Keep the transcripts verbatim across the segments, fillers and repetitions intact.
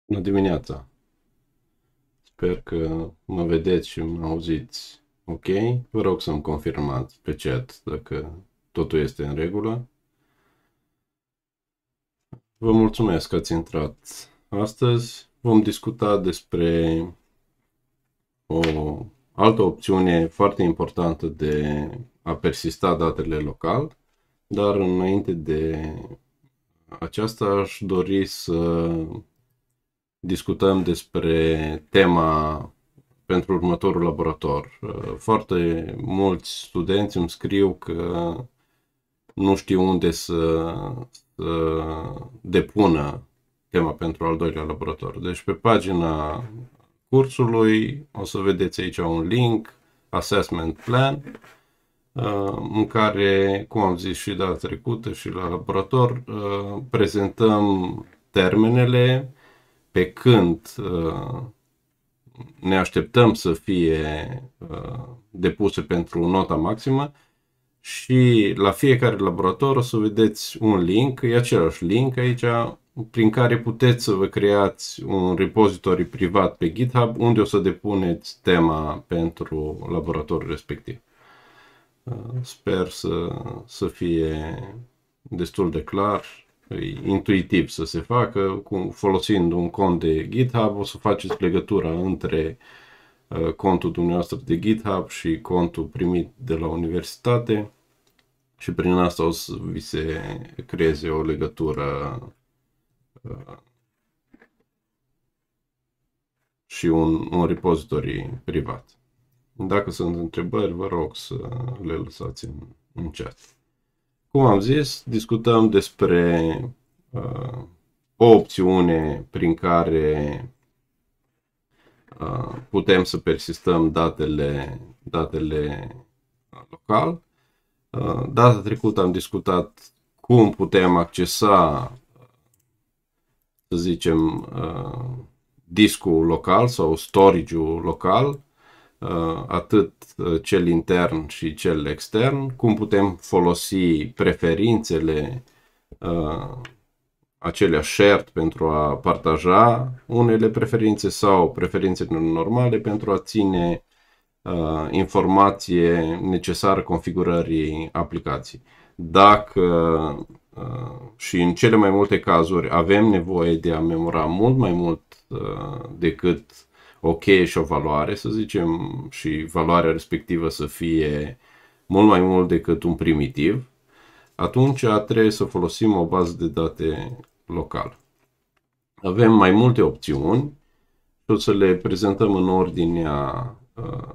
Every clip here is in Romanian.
Bună dimineața! Sper că mă vedeți și mă auziți ok. Vă rog să-mi confirmați pe chat dacă totul este în regulă. Vă mulțumesc că ați intrat astăzi. Vom discuta despre o altă opțiune foarte importantă de a persista datele local, dar înainte de aceasta aș dori să discutăm despre tema pentru următorul laborator. Foarte mulți studenți îmi scriu că nu știu unde să, să depună tema pentru al doilea laborator. Deci pe pagina cursului o să vedeți aici un link, Assessment Plan, în care, cum am zis și data trecută și la laborator, prezentăm termenele pe când uh, ne așteptăm să fie uh, depuse pentru nota maximă și la fiecare laborator o să vedeți un link, e același link aici, prin care puteți să vă creați un repository privat pe GitHub unde o să depuneți tema pentru laboratorul respectiv. Uh, sper să, să fie destul de clar. E intuitiv să se facă, cu, folosind un cont de GitHub, o să faceți legătura între uh, contul dumneavoastră de GitHub și contul primit de la universitate și prin asta o să vi se creeze o legătură uh, și un, un repository privat. Dacă sunt întrebări, vă rog să le lăsați în, în chat. Cum am zis, discutăm despre uh, o opțiune prin care uh, putem să persistăm datele, datele local. Uh, data trecută am discutat cum putem accesa, să zicem, uh, discul local sau storage-ul local, atât cel intern și cel extern, cum putem folosi preferințele uh, acelea shared pentru a partaja unele preferințe sau preferințele normale pentru a ține uh, informație necesară configurării aplicației. Dacă uh, și în cele mai multe cazuri avem nevoie de a memora mult mai mult uh, decât o cheie și o valoare, să zicem, și valoarea respectivă să fie mult mai mult decât un primitiv, atunci trebuie să folosim o bază de date locală. Avem mai multe opțiuni și o să le prezentăm în ordinea uh,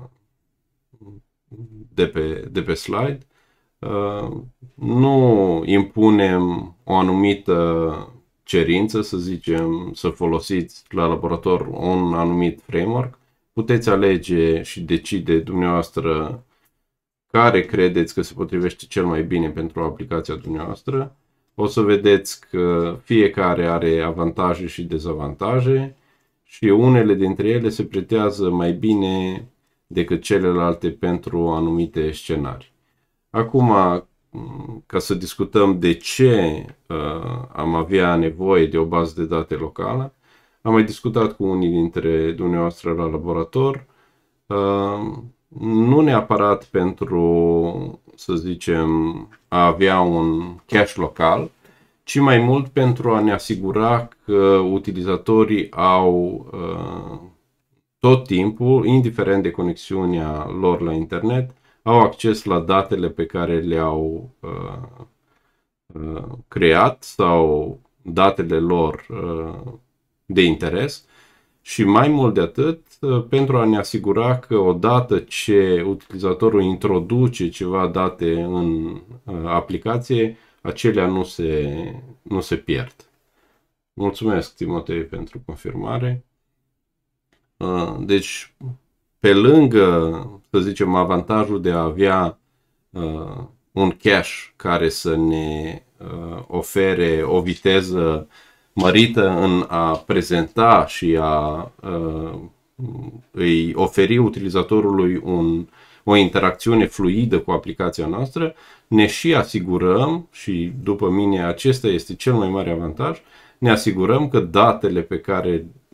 de pe, de pe slide. Uh, nu impunem o anumită cerință, să zicem, să folosiți la laborator un anumit framework. Puteți alege și decide dumneavoastră care credeți că se potrivește cel mai bine pentru aplicația dumneavoastră. O să vedeți că fiecare are avantaje și dezavantaje și unele dintre ele se pretează mai bine decât celelalte pentru anumite scenarii. Acum, ca să discutăm de ce uh, am avea nevoie de o bază de date locală, am mai discutat cu unii dintre dumneavoastră la laborator, uh, nu neapărat pentru, să zicem, a avea un cache local, ci mai mult pentru a ne asigura că utilizatorii au uh, tot timpul, indiferent de conexiunea lor la internet, au acces la datele pe care le-au uh, uh, creat sau datele lor uh, de interes și mai mult de atât uh, pentru a ne asigura că odată ce utilizatorul introduce ceva date în uh, aplicație, acelea nu se, nu se pierd. Mulțumesc, Timotei, pentru confirmare. Uh, deci, pe lângă, să zicem, avantajul de a avea uh, un cache care să ne uh, ofere o viteză mărită în a prezenta și a uh, îi oferi utilizatorului un, o interacțiune fluidă cu aplicația noastră, ne și asigurăm, și după mine acesta este cel mai mare avantaj, ne asigurăm că datele pe care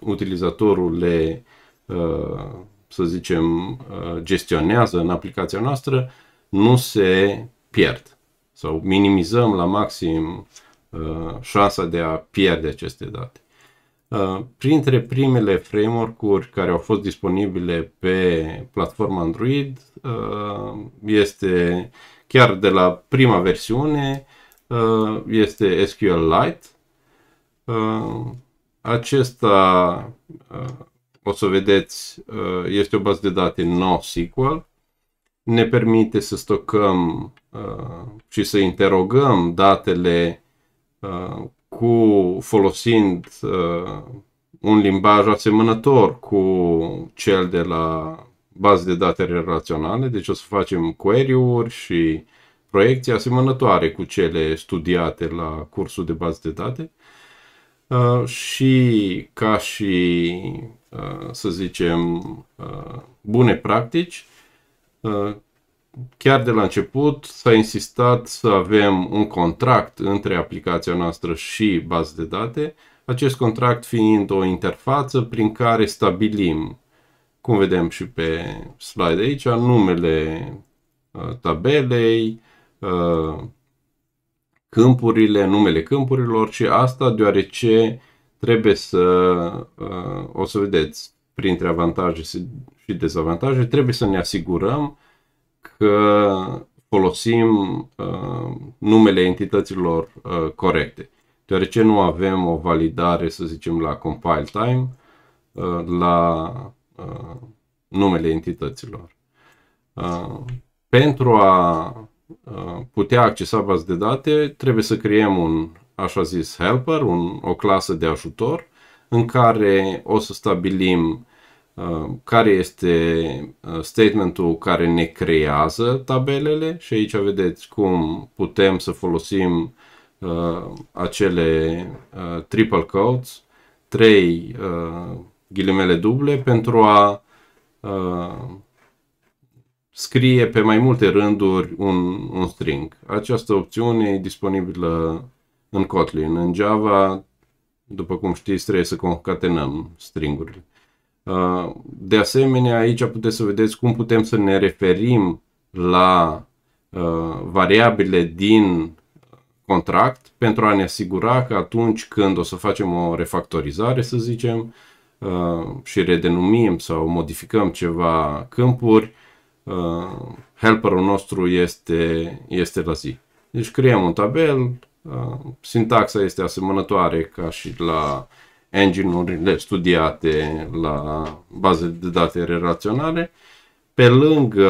utilizatorul le, să zicem, gestionează în aplicația noastră, nu se pierd. Sau minimizăm la maxim șansa de a pierde aceste date. Printre primele framework-uri care au fost disponibile pe platforma Android este, chiar de la prima versiune, este S Q L Lite. Acesta, o să vedeți, este o bază de date NoSQL. Ne permite să stocăm și să interogăm datele cu, folosind un limbaj asemănător cu cel de la bază de date relaționale. Deci o să facem query-uri și proiecții asemănătoare cu cele studiate la cursul de bază de date. Uh, și ca și, uh, să zicem, uh, bune practici, uh, chiar de la început s-a insistat să avem un contract între aplicația noastră și bază de date, acest contract fiind o interfață prin care stabilim, cum vedem și pe slide aici, numele uh, tabelei, uh, câmpurile, numele câmpurilor, și asta deoarece trebuie să, uh, o să vedeți, printre avantaje și dezavantaje, trebuie să ne asigurăm că folosim uh, numele entităților uh, corecte, deoarece nu avem o validare, să zicem, la compile time, uh, la uh, numele entităților. Uh, pentru a putea accesa baza de date, trebuie să creăm un, așa zis, helper, un, o clasă de ajutor, în care o să stabilim uh, care este statementul care ne creează tabelele, și aici vedeți cum putem să folosim uh, acele uh, triple quotes, trei uh, ghilimele duble, pentru a uh, scrie pe mai multe rânduri un, un string. Această opțiune e disponibilă în Kotlin. În Java, după cum știți, trebuie să concatenăm stringurile. De asemenea, aici puteți să vedeți cum putem să ne referim la variabile din contract pentru a ne asigura că atunci când o să facem o refactorizare, să zicem, și redenumim sau modificăm ceva câmpuri, Uh, helperul nostru este, este la zi. Deci creăm un tabel, uh, sintaxa este asemănătoare ca și la engine-urile studiate la baze de date relaționale. Pe lângă,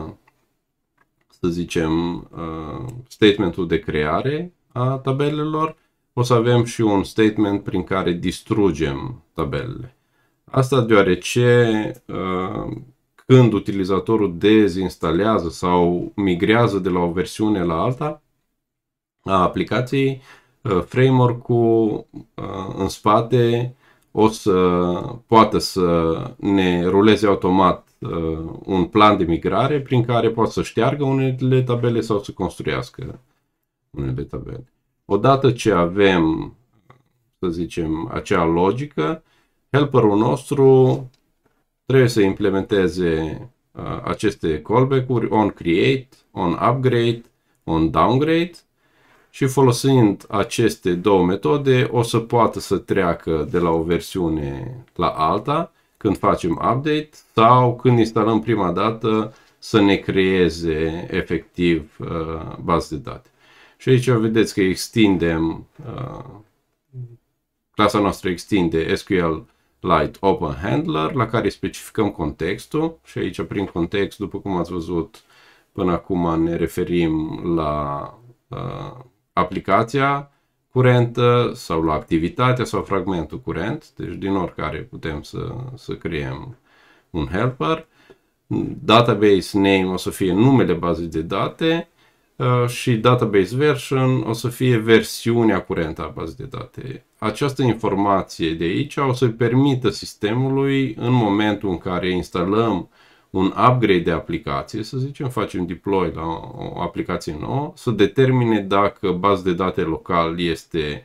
să zicem, uh, statementul de creare a tabelelor, o să avem și un statement prin care distrugem tabelele. Asta deoarece uh, când utilizatorul dezinstalează sau migrează de la o versiune la alta a aplicației, framework-ul în spate o să poată să ne ruleze automat un plan de migrare prin care poate să șteargă unele tabele sau să construiască unele tabele. Odată ce avem, să zicem, acea logică, helperul nostru trebuie să implementeze uh, aceste callback-uri on create, on upgrade, on downgrade, și folosind aceste două metode o să poată să treacă de la o versiune la alta când facem update sau când instalăm prima dată să ne creeze efectiv uh, bază de date. Și aici vedeți că extindem, uh, clasa noastră extinde S Q L Lite Open Handler, la care specificăm contextul, și aici prin context, după cum ați văzut până acum, ne referim la uh, aplicația curentă sau la activitatea sau fragmentul curent, deci din oricare putem să, să creăm un helper. Database name o să fie numele bazei de date uh, și database version o să fie versiunea curentă a bazei de date. Această informație de aici o să permită sistemului, în momentul în care instalăm un upgrade de aplicație, să zicem, facem deploy la o aplicație nouă, să determine dacă baza de date local este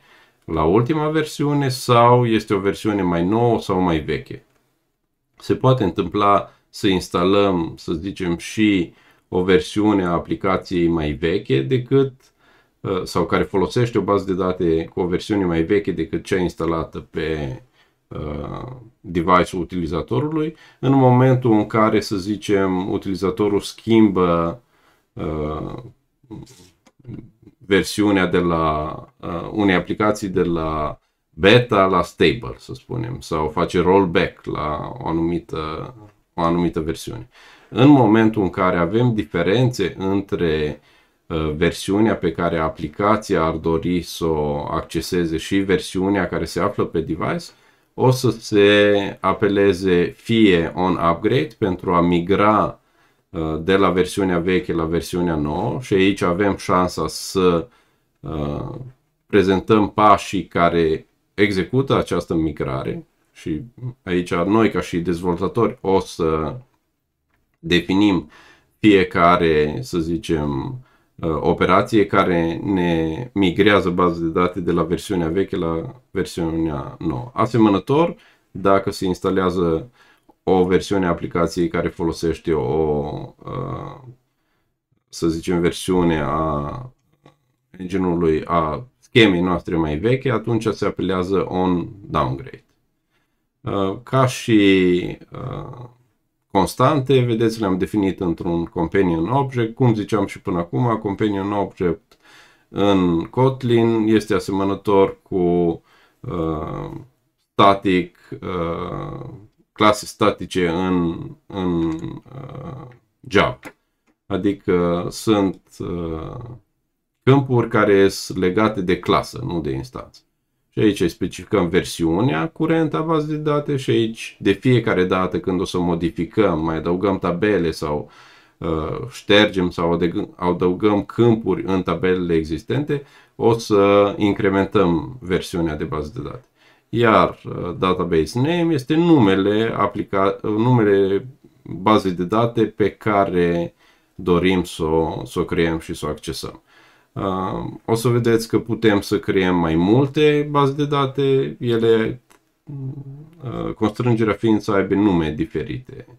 la ultima versiune sau este o versiune mai nouă sau mai veche. Se poate întâmpla să instalăm, să zicem, și o versiune a aplicației mai veche decât sau care folosește o bază de date cu o versiune mai veche decât cea instalată pe uh, device-ul utilizatorului. În momentul în care, să zicem, utilizatorul schimbă uh, versiunea de la uh, unei aplicații de la beta la stable, să spunem, sau face rollback la o anumită, o anumită versiune. În momentul în care avem diferențe între uh, versiunea pe care aplicația ar dori să o acceseze și versiunea care se află pe device, o să se apeleze fie on upgrade pentru a migra uh, de la versiunea veche la versiunea nouă și aici avem șansa să uh, prezentăm pașii care execută această migrare și aici noi ca și dezvoltatori o să definim fiecare, să zicem, operație care ne migrează baza de date de la versiunea veche la versiunea nouă. Asemănător, dacă se instalează o versiune a aplicației care folosește o, să zicem, versiune a engine-ului, a schemei noastre mai veche, atunci se apelează on downgrade. Ca și constante, vedeți, le-am definit într-un companion object. Cum ziceam și până acum, companion object în Kotlin este asemănător cu uh, static, uh, clase statice în, în uh, Java. Adică sunt uh, câmpuri care sunt legate de clasă, nu de instanță. Și aici specificăm versiunea curentă a bazei de date și aici de fiecare dată când o să modificăm, mai adăugăm tabele sau uh, ștergem sau adăugăm câmpuri în tabelele existente, o să incrementăm versiunea de bază de date. Iar uh, database name este numele, aplica numele bazei de date pe care dorim să o, să o creăm și să o accesăm. Uh, o să vedeți că putem să creăm mai multe baze de date, ele, uh, constrângerea fiind să aibă nume diferite.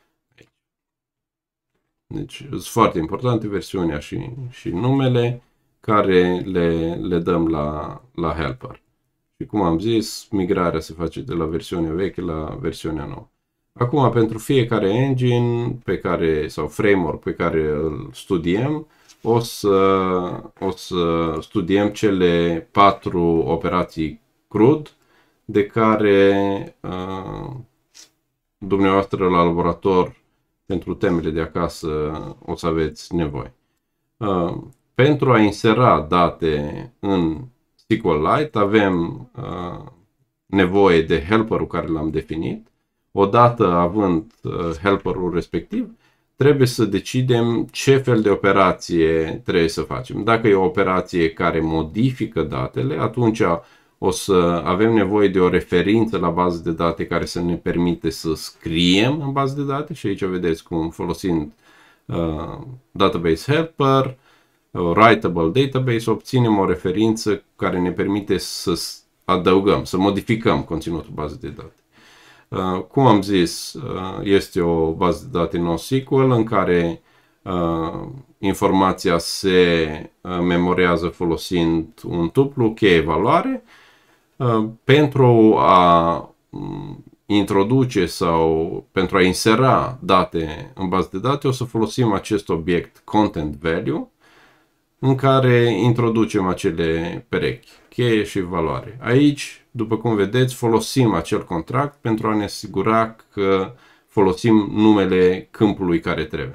Deci sunt foarte importante versiunea și, și numele care le, le dăm la, la helper. Și cum am zis, migrarea se face de la versiunea veche la versiunea nouă. Acum, pentru fiecare engine pe care, sau framework pe care îl studiem, O să, o să studiem cele patru operații crud de care uh, dumneavoastră la laborator pentru temele de acasă o să aveți nevoie. Uh, pentru a insera date în SQLite avem uh, nevoie de helperul care l-am definit. Odată având uh, helperul respectiv, trebuie să decidem ce fel de operație trebuie să facem. Dacă e o operație care modifică datele, atunci o să avem nevoie de o referință la bază de date care să ne permite să scriem în bază de date și aici vedeți cum folosind uh, database helper, uh, writable database, obținem o referință care ne permite să adăugăm, să modificăm conținutul bazei de date. Uh, cum am zis, uh, este o bază de date NoSQL în care uh, informația se uh, memorează folosind un tuplu cheie valoare. Uh, pentru a um, introduce sau pentru a insera date în bază de date o să folosim acest obiect content value în care introducem acele perechi, cheie și valoare. Aici, după cum vedeți, folosim acel contract pentru a ne asigura că folosim numele câmpului care trebuie.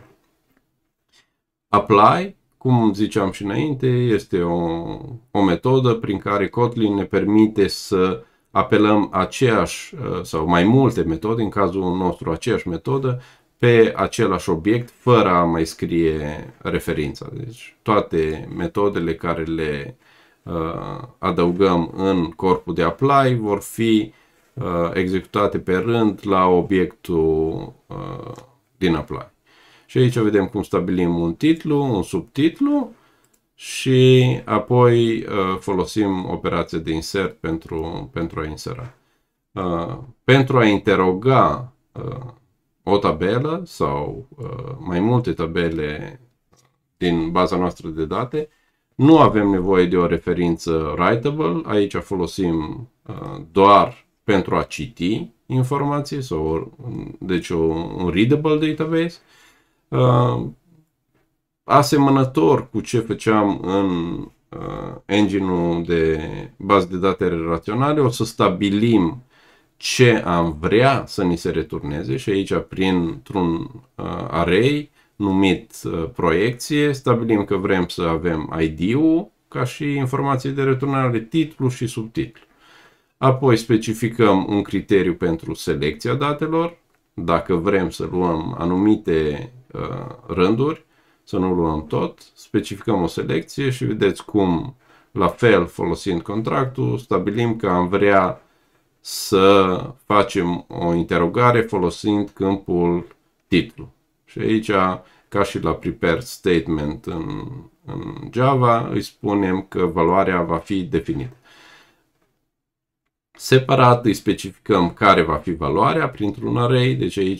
Apply, cum ziceam și înainte, este o, o metodă prin care Kotlin ne permite să apelăm aceeași sau mai multe metode, în cazul nostru aceeași metodă, pe același obiect, fără a mai scrie referința. Deci toate metodele care le uh, adăugăm în corpul de apply vor fi uh, executate pe rând la obiectul uh, din apply. Și aici vedem cum stabilim un titlu, un subtitlu și apoi uh, folosim operația de insert pentru, pentru a insera. Uh, pentru a interoga uh, o tabelă sau uh, mai multe tabele din baza noastră de date, nu avem nevoie de o referință writable, aici folosim uh, doar pentru a citi informații, sau, deci o, un readable database, uh, asemănător cu ce făceam în uh, engine-ul de bază de date relaționale, o să stabilim ce am vrea să ni se returneze și aici printr-un uh, array numit uh, proiecție stabilim că vrem să avem I D-ul ca și informații de returnare, titlu și subtitlu. Apoi specificăm un criteriu pentru selecția datelor, dacă vrem să luăm anumite uh, rânduri, să nu luăm tot, specificăm o selecție și vedeți cum, la fel, folosind contractul, stabilim că am vrea să facem o interogare folosind câmpul titlu. Și aici, ca și la prepared statement în, în Java, îi spunem că valoarea va fi definită. Separat îi specificăm care va fi valoarea printr-un array, deci aici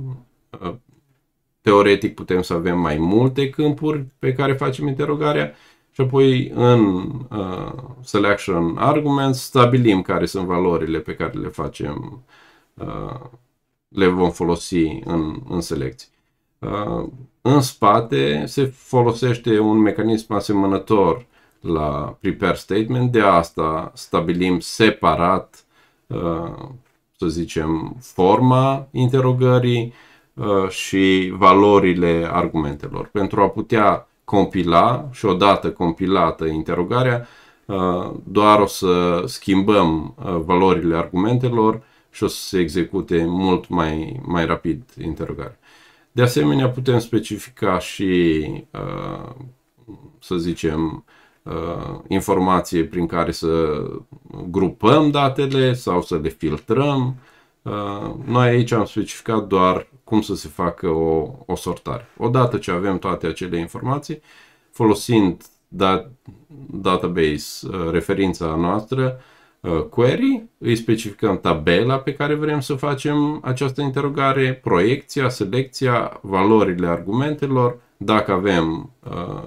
teoretic putem să avem mai multe câmpuri pe care facem interogarea și apoi în uh, selection arguments stabilim care sunt valorile pe care le facem, uh, le vom folosi în, în selecție. Uh, în spate se folosește un mecanism asemănător la prepare statement, de asta stabilim separat, uh, să zicem, forma interogării uh, și valorile argumentelor. Pentru a putea compila și odată compilată interogarea, uh, doar o să schimbăm uh, valorile argumentelor și o să se execute mult mai, mai rapid interogarea. De asemenea, putem specifica și, uh, să zicem, Uh, informație prin care să grupăm datele sau să le filtrăm. Uh, noi aici am specificat doar cum să se facă o, o sortare. Odată ce avem toate acele informații, folosind dat, database, uh, referința noastră, uh, query, îi specificăm tabela pe care vrem să facem această interogare, proiecția, selecția, valorile argumentelor, dacă avem uh,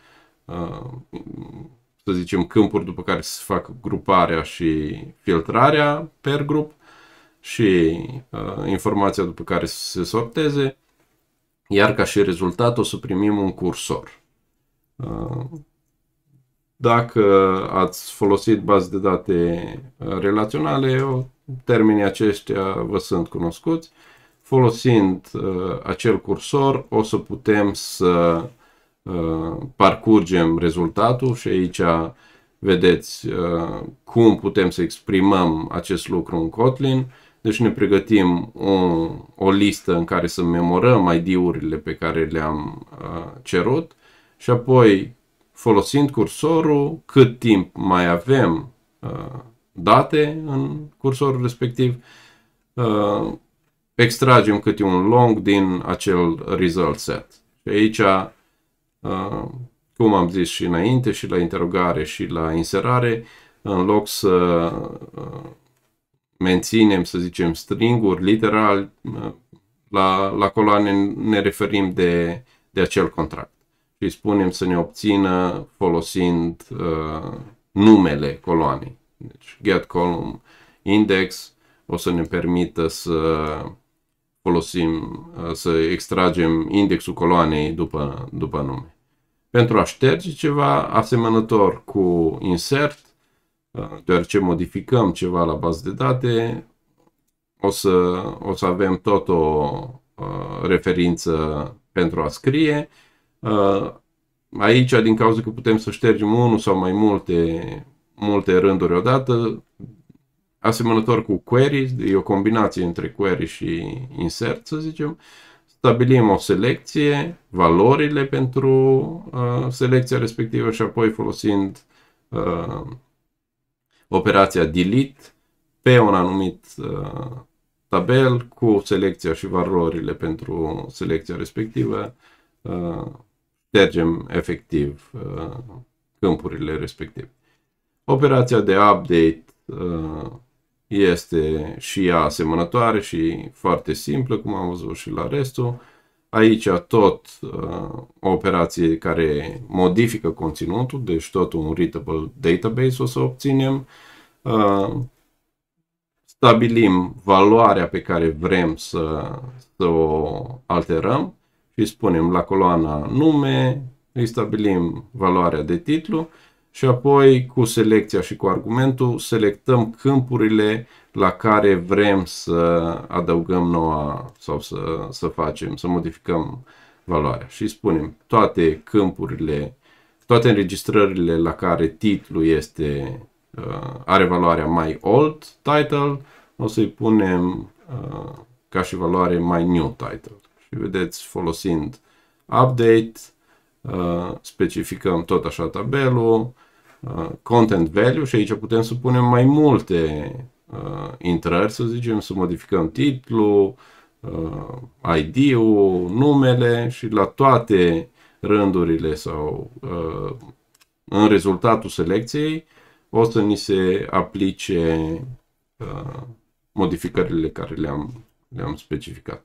să zicem, câmpuri după care se fac gruparea și filtrarea per grup și uh, informația după care se sorteze, iar ca și rezultat o să primim un cursor. Uh, dacă ați folosit baze de date relaționale, termenii aceștia vă sunt cunoscuți. Folosind uh, acel cursor, o să putem să parcurgem rezultatul și aici vedeți uh, cum putem să exprimăm acest lucru în Kotlin. Deci ne pregătim o, o listă în care să memorăm I D-urile pe care le-am uh, cerut și apoi, folosind cursorul, cât timp mai avem uh, date în cursorul respectiv, uh, extragem câte un long din acel result set. Și aici, Uh, cum am zis și înainte, și la interogare și la inserare, în loc să uh, menținem, să zicem, stringuri literal, uh, la, la coloane ne referim de, de acel contract. Și îi spunem să ne obțină folosind uh, numele coloanei. Deci get column index o să ne permită să folosim, să extragem indexul coloanei după, după nume. Pentru a șterge ceva asemănător cu insert, deoarece modificăm ceva la bază de date, o să, o să avem tot o uh, referință pentru a scrie. Uh, aici, din cauza că putem să ștergem unul sau mai multe, multe rânduri odată, asemănător cu query, e o combinație între query și insert, să zicem, stabilim o selecție, valorile pentru uh, selecția respectivă și apoi folosind uh, operația delete pe un anumit uh, tabel cu selecția și valorile pentru selecția respectivă, uh, ștergem efectiv uh, câmpurile respective. Operația de update uh, este și ea asemănătoare și foarte simplă, cum am văzut și la restul. Aici tot uh, o operație care modifică conținutul, deci tot un readable database o să obținem. Uh, stabilim valoarea pe care vrem să, să o alterăm și spunem la coloana nume, îi stabilim valoarea de titlu și apoi cu selecția și cu argumentul selectăm câmpurile la care vrem să adăugăm noua sau să, să facem, să modificăm valoarea și spunem toate câmpurile, toate înregistrările la care titlul este, are valoarea my old title, o să-i punem ca și valoare my new title. Și vedeți, folosind update, specificăm tot așa tabelul, content value și aici putem să punem mai multe uh, intrări, să zicem, să modificăm titlul, uh, I D-ul, numele și la toate rândurile sau uh, în rezultatul selecției o să ni se aplice uh, modificările care le-am le-am specificat.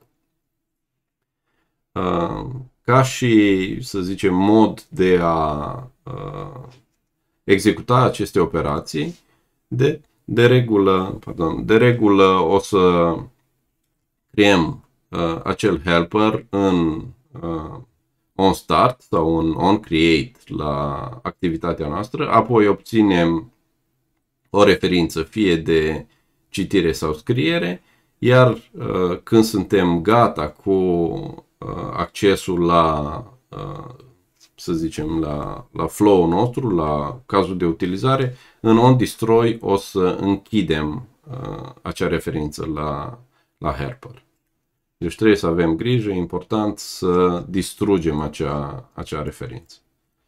Uh, ca și, să zicem, mod de a uh, executa aceste operații, de, de, regulă, pardon, de regulă o să creăm uh, acel helper în uh, onStart sau în onCreate la activitatea noastră, apoi obținem o referință fie de citire sau scriere, iar uh, când suntem gata cu uh, accesul la uh, să zicem, la, la flow-ul nostru, la cazul de utilizare, în onDestroy o să închidem uh, acea referință la, la helper. Deci trebuie să avem grijă, e important să distrugem acea, acea referință.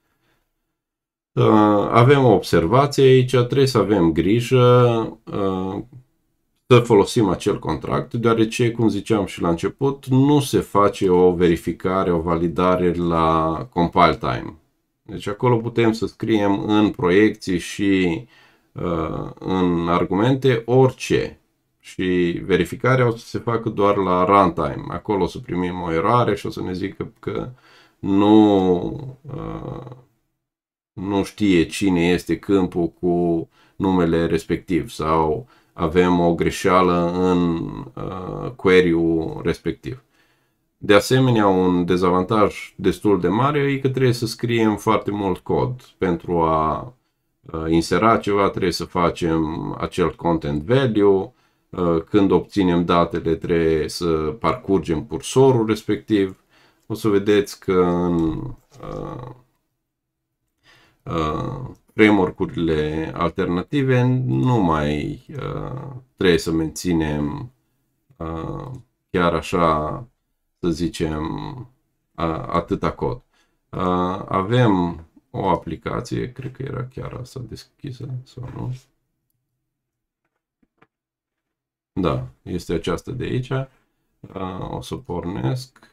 Uh, avem o observație aici, trebuie să avem grijă uh, să folosim acel contract, deoarece, cum ziceam și la început, nu se face o verificare, o validare la compile time. Deci acolo putem să scriem în proiecții și uh, în argumente orice. Și verificarea o să se facă doar la runtime. Acolo o să primim o eroare și o să ne zică că nu, uh, nu știe cine este câmpul cu numele respectiv sau avem o greșeală în uh, query-ul respectiv. De asemenea, un dezavantaj destul de mare e că trebuie să scriem foarte mult cod. Pentru a uh, insera ceva trebuie să facem acel content value. Uh, când obținem datele trebuie să parcurgem cursorul respectiv. O să vedeți că în uh, uh, framework-urile alternative nu mai uh, trebuie să menținem uh, chiar așa, să zicem, uh, atâta cod. Uh, avem o aplicație, cred că era chiar asta deschisă sau nu? Da, este aceasta de aici. Uh, o să pornesc.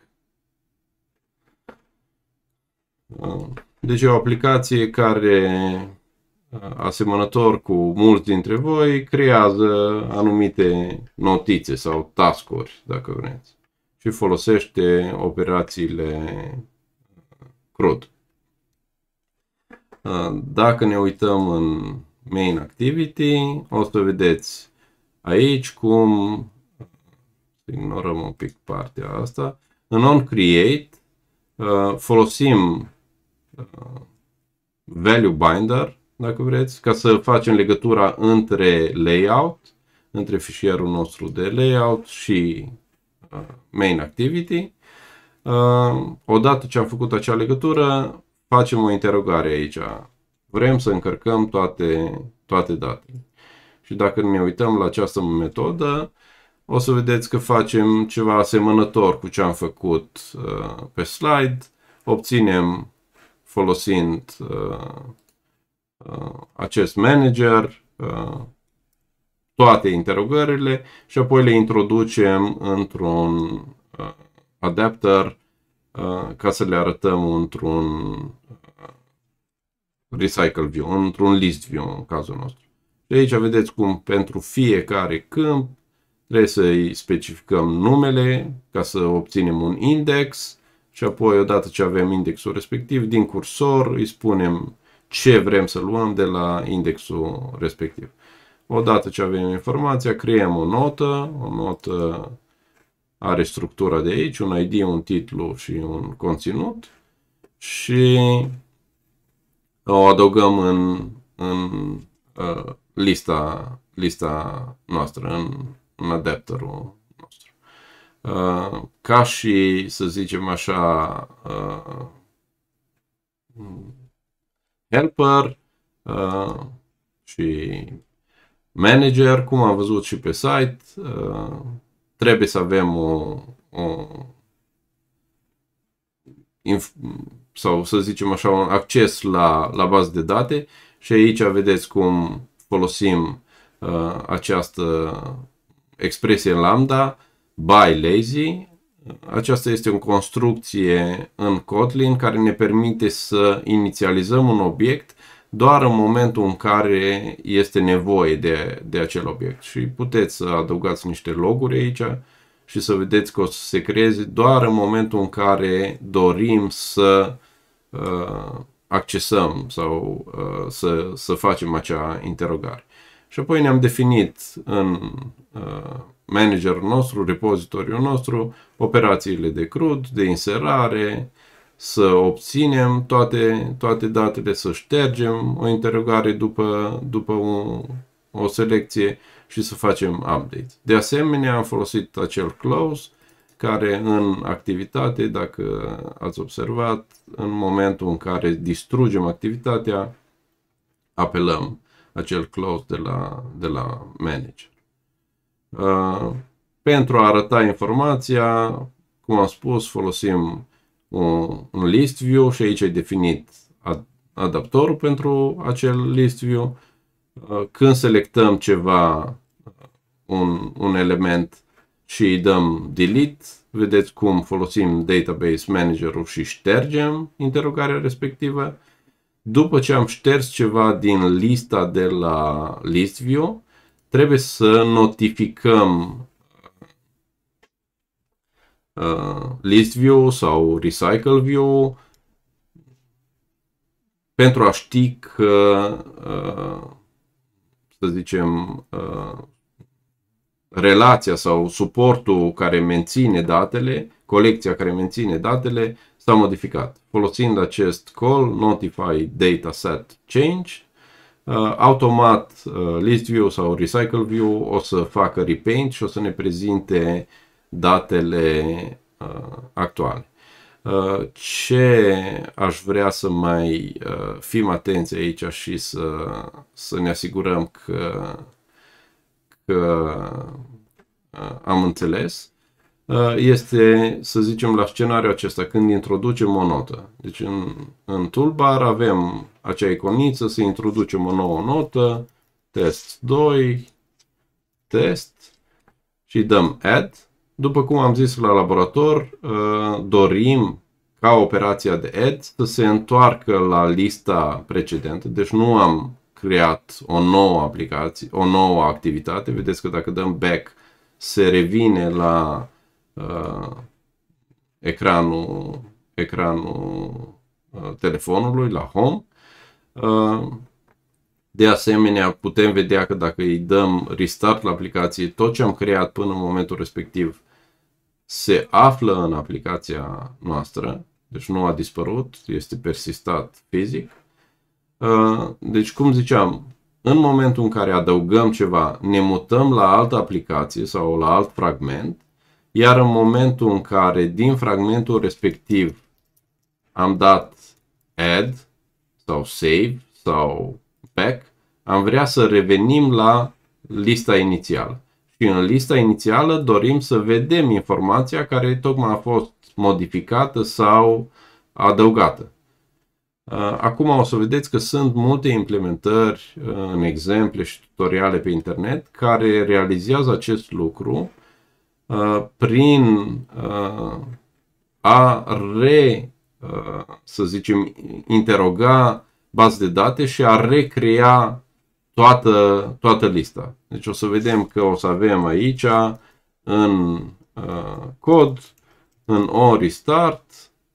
Uh, Deci e o aplicație care, asemănător cu mulți dintre voi, creează anumite notițe sau task-uri, dacă vreți, și folosește operațiile CRUD. Dacă ne uităm în Main Activity, o să vedeți aici cum, ignorăm un pic partea asta, în onCreate folosim value binder, dacă vreți, ca să facem legătura între layout, între fișierul nostru de layout și uh, main activity. Uh, odată ce am făcut acea legătură, facem o interogare aici. Vrem să încărcăm toate, toate datele. Și dacă ne uităm la această metodă, o să vedeți că facem ceva asemănător cu ce am făcut uh, pe slide. Obținem folosind uh, uh, acest manager uh, toate interogările și apoi le introducem într-un uh, adapter ca să le arătăm într-un recycle view, într-un list view în cazul nostru. Și aici vedeți cum pentru fiecare câmp trebuie să-i specificăm numele ca să obținem un index și apoi odată ce avem indexul respectiv, din cursor îi spunem ce vrem să luăm de la indexul respectiv. Odată ce avem informația, creăm o notă, o notă are structura de aici, un I D, un titlu și un conținut și o adăugăm în, în uh, lista, lista noastră, în, în adapterul nostru. Uh, ca și, să zicem așa, uh, helper uh, și manager, cum am văzut și pe site, uh, trebuie să avem o, o sau să zicem așa, un acces la, la bază de date și aici vedeți cum folosim uh, această expresie lambda by lazy. Aceasta este o construcție în Kotlin care ne permite să inițializăm un obiect doar în momentul în care este nevoie de, de acel obiect. Și puteți să adăugați niște loguri aici și să vedeți că o să se creeze doar în momentul în care dorim să uh, accesăm sau uh, să, să facem acea interogare. Și apoi ne-am definit în uh, managerul nostru, repozitoriul nostru, operațiile de CRUD, de inserare, să obținem toate, toate datele, să ștergem o interogare după, după o, o selecție și să facem update. De asemenea, am folosit acel close, care în activitate, dacă ați observat, în momentul în care distrugem activitatea, apelăm acel close de la, de la manager. Uh, pentru a arăta informația, cum am spus, folosim un, un list view și aici ai definit ad, adaptorul pentru acel list view. Uh, când selectăm ceva, un, un element și îi dăm delete, vedeți cum folosim Database Manager-ul și ștergem interogarea respectivă. După ce am șters ceva din lista de la list view, trebuie să notificăm uh, list view sau recycle view pentru a ști că, uh, să zicem, uh, relația sau suportul care menține datele, colecția care menține datele, s-a modificat. Folosind acest call, notify dataset change, uh, automat uh, list view sau recycle view o să facă repaint și o să ne prezinte datele uh, actuale. Uh, ce aș vrea să mai uh, fim atenți aici și să, să ne asigurăm că că am înțeles, este, să zicem, la scenariul acesta, când introducem o notă. Deci în, în toolbar avem acea iconiță, să introducem o nouă notă, test doi, test și dăm add. După cum am zis la laborator, dorim ca operația de add să se întoarcă la lista precedentă, deci nu am creat o nouă aplicație, o nouă activitate. Vedeți că dacă dăm back, se revine la uh, ecranul, ecranul uh, telefonului, la home. Uh, de asemenea, putem vedea că dacă îi dăm restart la aplicație, tot ce am creat până în momentul respectiv se află în aplicația noastră, deci nu a dispărut, este persistat fizic. Deci, cum ziceam, în momentul în care adăugăm ceva, ne mutăm la altă aplicație sau la alt fragment, iar în momentul în care din fragmentul respectiv am dat add sau save sau back, am vrea să revenim la lista inițială. Și în lista inițială dorim să vedem informația care tocmai a fost modificată sau adăugată. Acum o să vedeți că sunt multe implementări în exemple și tutoriale pe internet care realizează acest lucru prin a re, să zicem, interoga bază de date și a recrea toată, toată lista. Deci o să vedem că o să avem aici în uh, cod, în o restart,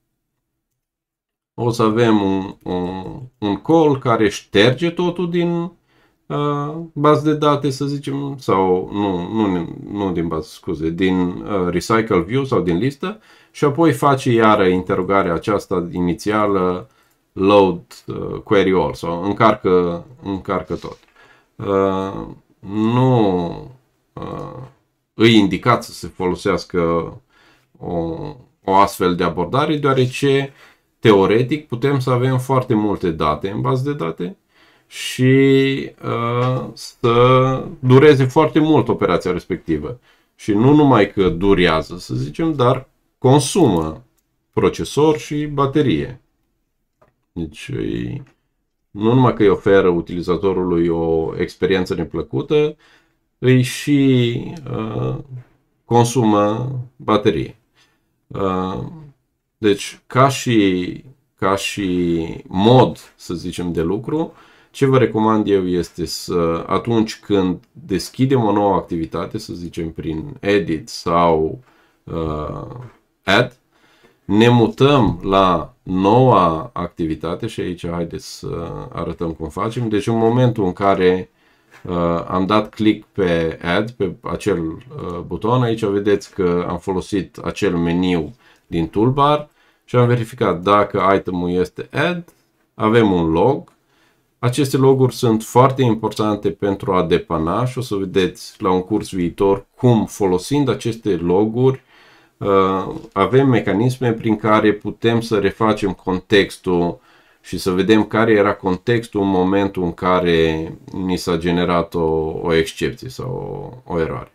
o să avem un, un, un call care șterge totul din uh, bază de date, să zicem, sau nu, nu, nu din bază, scuze, din uh, recycle view sau din listă și apoi face iară interogarea aceasta inițială load uh, query all sau încarcă, încarcă tot. Uh, nu uh, îi indicat să se folosească o, o astfel de abordare, deoarece teoretic putem să avem foarte multe date în bază de date și uh, să dureze foarte mult operația respectivă. Și nu numai că durează, să zicem, dar consumă procesor și baterie. Deci îi, nu numai că îi oferă utilizatorului o experiență neplăcută, îi și uh, consumă baterie. Uh, deci, ca și, ca și mod, să zicem, de lucru, ce vă recomand eu este să, atunci când deschidem o nouă activitate, să zicem prin edit sau uh, add, ne mutăm la noua activitate și aici haideți să arătăm cum facem. Deci în momentul în care uh, am dat click pe add, pe acel uh, buton, aici vedeți că am folosit acel meniu din toolbar și am verificat dacă itemul este add, avem un log. Aceste loguri sunt foarte importante pentru a depana și o să vedeți la un curs viitor cum, folosind aceste loguri, avem mecanisme prin care putem să refacem contextul și să vedem care era contextul în momentul în care ni s-a generat o, o excepție sau o, o eroare.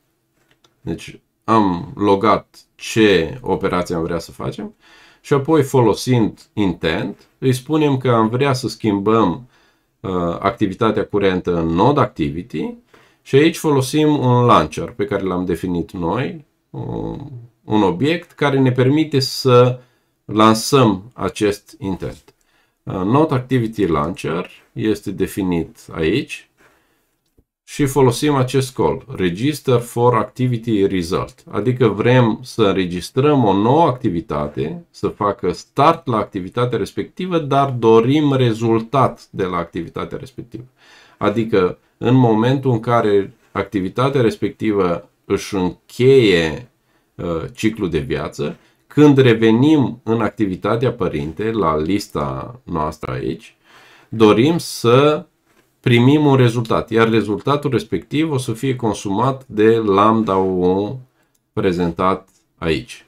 Deci am logat ce operație am vrea să facem și apoi, folosind intent, îi spunem că am vrea să schimbăm uh, activitatea curentă în node activity și aici folosim un launcher pe care l-am definit noi, um, un obiect care ne permite să lansăm acest intent. Uh, node activity launcher este definit aici și folosim acest call, register for activity result, adică vrem să înregistrăm o nouă activitate, să facă start la activitatea respectivă, dar dorim rezultat de la activitatea respectivă. Adică în momentul în care activitatea respectivă își încheie uh, ciclul de viață, când revenim în activitatea părinte, la lista noastră aici, dorim să primim un rezultat, iar rezultatul respectiv o să fie consumat de lambda-ul prezentat aici.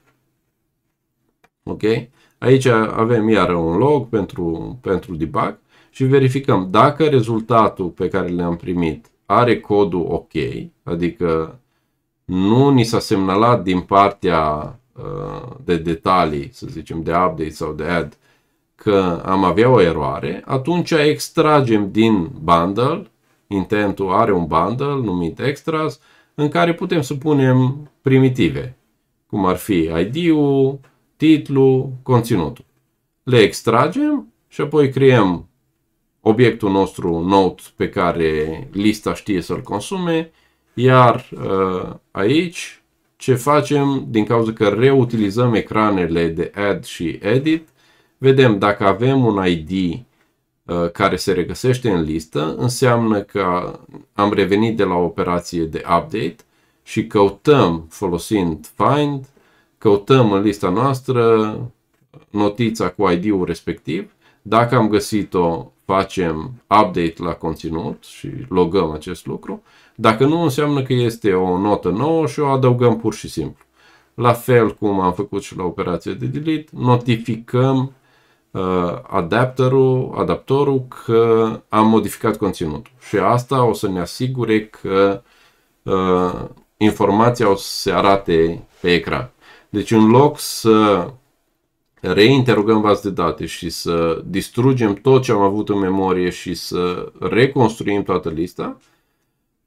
Ok? Aici avem iară un log pentru, pentru debug și verificăm dacă rezultatul pe care le-am primit are codul ok, adică nu ni s-a semnalat din partea uh, de detalii, să zicem de update sau de add, că am avea o eroare, atunci extragem din bundle, intentul are un bundle numit extras, în care putem să punem primitive, cum ar fi I D-ul, titlul, conținutul. Le extragem și apoi creăm obiectul nostru node pe care lista știe să-l consume, iar uh, aici ce facem, din cauza că reutilizăm ecranele de add și edit, vedem dacă avem un I D uh, care se regăsește în listă, înseamnă că am revenit de la o operație de update și căutăm folosind find, căutăm în lista noastră notița cu I D-ul respectiv. Dacă am găsit-o, facem update la conținut și logăm acest lucru. Dacă nu, înseamnă că este o notă nouă și o adăugăm pur și simplu. La fel cum am făcut și la operația de delete, notificăm Uh, adapterul, adaptorul că am modificat conținutul. Și asta o să ne asigure că uh, informația o să se arate pe ecran. Deci în loc să reinterogăm baza de date și să distrugem tot ce am avut în memorie și să reconstruim toată lista,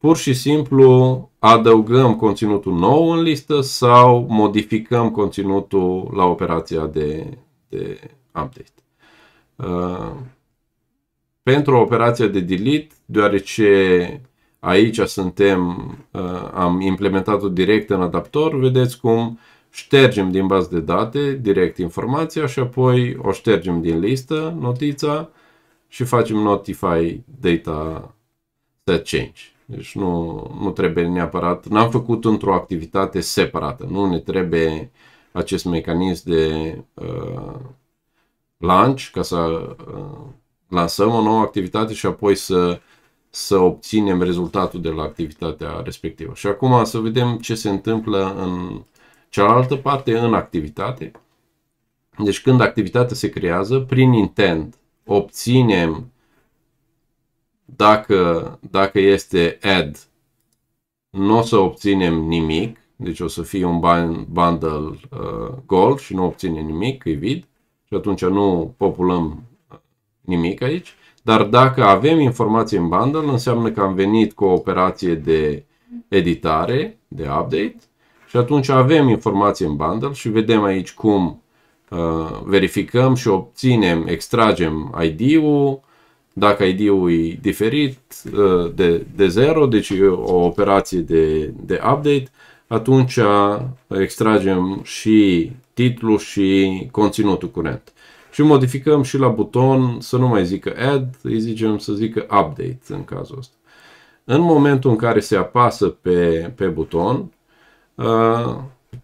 pur și simplu adăugăm conținutul nou în listă sau modificăm conținutul la operația de, de update. Uh, pentru operația de delete, deoarece aici suntem, uh, am implementat-o direct în adaptor, vedeți cum ștergem din bază de date direct informația și apoi o ștergem din listă, notița, și facem notify data set change. Deci nu, nu trebuie neapărat, n-am făcut într-o activitate separată, nu ne trebuie acest mecanism de uh, launch ca să uh, lansăm o nouă activitate și apoi să, să obținem rezultatul de la activitatea respectivă. Și acum să vedem ce se întâmplă în cealaltă parte, în activitate. Deci când activitatea se creează, prin intent obținem, dacă, dacă este add, nu o să obținem nimic, deci o să fie un bundle uh, gol și nu obținem nimic, că e vid, și atunci nu populăm nimic aici. Dar dacă avem informație în bundle, înseamnă că am venit cu o operație de editare, de update, și atunci avem informație în bundle și vedem aici cum uh, verificăm și obținem, extragem I D-ul. Dacă I D-ul e diferit uh, de, de zero, deci e o operație de, de update, atunci extragem și titlul și conținutul curent. Și modificăm și la buton să nu mai zică add, îi zicem să zică update în cazul ăsta. În momentul în care se apasă pe, pe buton, uh,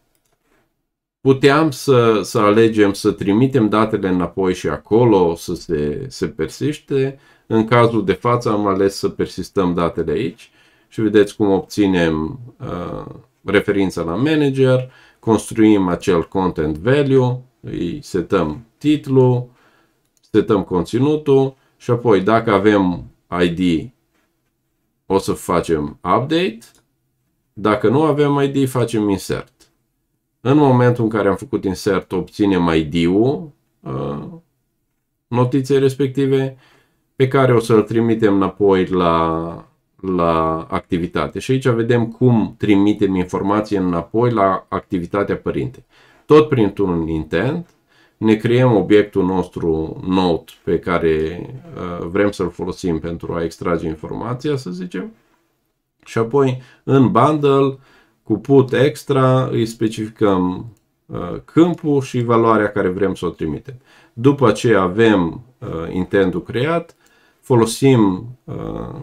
puteam să, să alegem să trimitem datele înapoi și acolo să se, se persiste. În cazul de față am ales să persistăm datele aici și vedeți cum obținem uh, referința la manager, construim acel content value, îi setăm titlul, setăm conținutul și apoi dacă avem I D o să facem update, dacă nu avem I D facem insert. În momentul în care am făcut insert obținem I D-ul uh, notiței respective pe care o să-l trimitem înapoi la, la activitate. Și aici vedem cum trimitem informație înapoi la activitatea părinte. Tot printr-un intent ne creăm obiectul nostru note pe care uh, vrem să-l folosim pentru a extrage informația, să zicem. Și apoi în bundle cu put extra îi specificăm uh, câmpul și valoarea care vrem să o trimitem. După ce avem uh, intentul creat, folosim uh,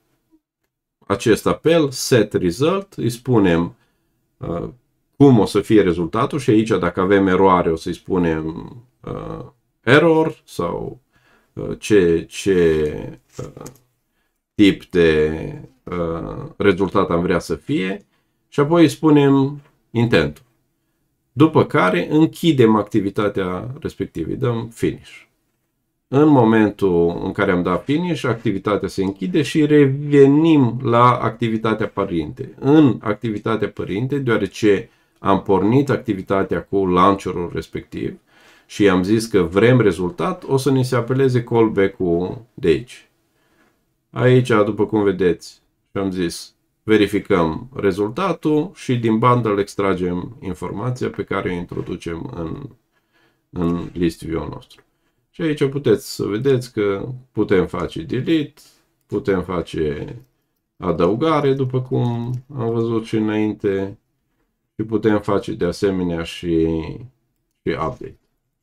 acest apel set result, îi spunem uh, cum o să fie rezultatul și aici dacă avem eroare o să-i spunem uh, error sau uh, ce, ce uh, tip de uh, rezultat am vrea să fie și apoi îi spunem intentul. După care închidem activitatea respectivă, îi dăm finish. În momentul în care am dat finish, activitatea se închide și revenim la activitatea părinte. În activitatea părinte, deoarece am pornit activitatea cu launcherul respectiv și am zis că vrem rezultat, o să ni se apeleze callback-ul de aici. Aici, după cum vedeți, am zis, verificăm rezultatul și din bundle extragem informația pe care o introducem în, în list view-ul nostru. Și aici puteți să vedeți că putem face delete, putem face adăugare, după cum am văzut și înainte, și putem face de asemenea și, și update.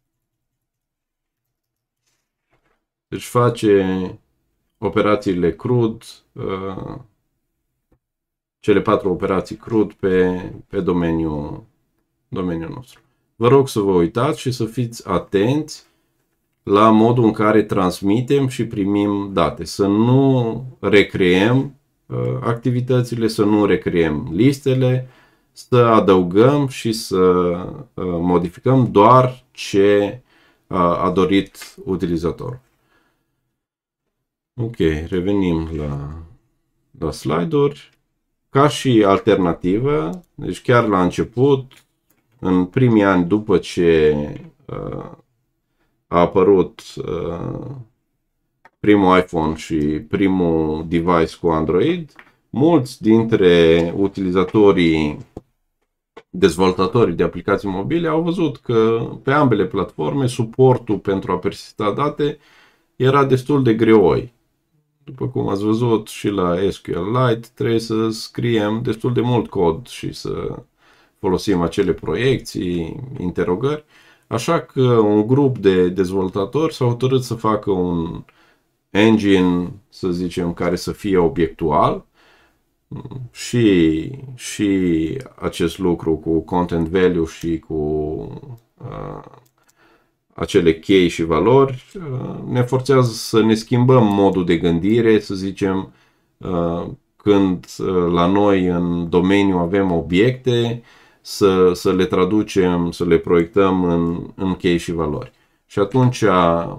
Deci face operațiile crud, uh, cele patru operații crud pe, pe domeniul, domeniul nostru. Vă rog să vă uitați și să fiți atenți la modul în care transmitem și primim date. Să nu recreăm uh, activitățile, să nu recreăm listele, să adăugăm și să uh, modificăm doar ce uh, a dorit utilizatorul. Ok, revenim la, la slide-uri. Ca și alternativă, deci chiar la început, în primii ani după ce uh, a apărut uh, primul iPhone și primul device cu Android, mulți dintre utilizatorii, dezvoltatorii de aplicații mobile au văzut că pe ambele platforme suportul pentru a persista date era destul de greoi. După cum ați văzut și la S Q L Lite, trebuie să scriem destul de mult cod și să folosim acele proiecții, interogări. Așa că un grup de dezvoltatori s-au hotărât să facă un engine, să zicem, care să fie obiectual și, și acest lucru cu content value și cu uh, acele chei și valori uh, ne forțează să ne schimbăm modul de gândire, să zicem, uh, când uh, la noi în domeniu avem obiecte, să, să le traducem, să le proiectăm în, în chei și valori. Și atunci, uh,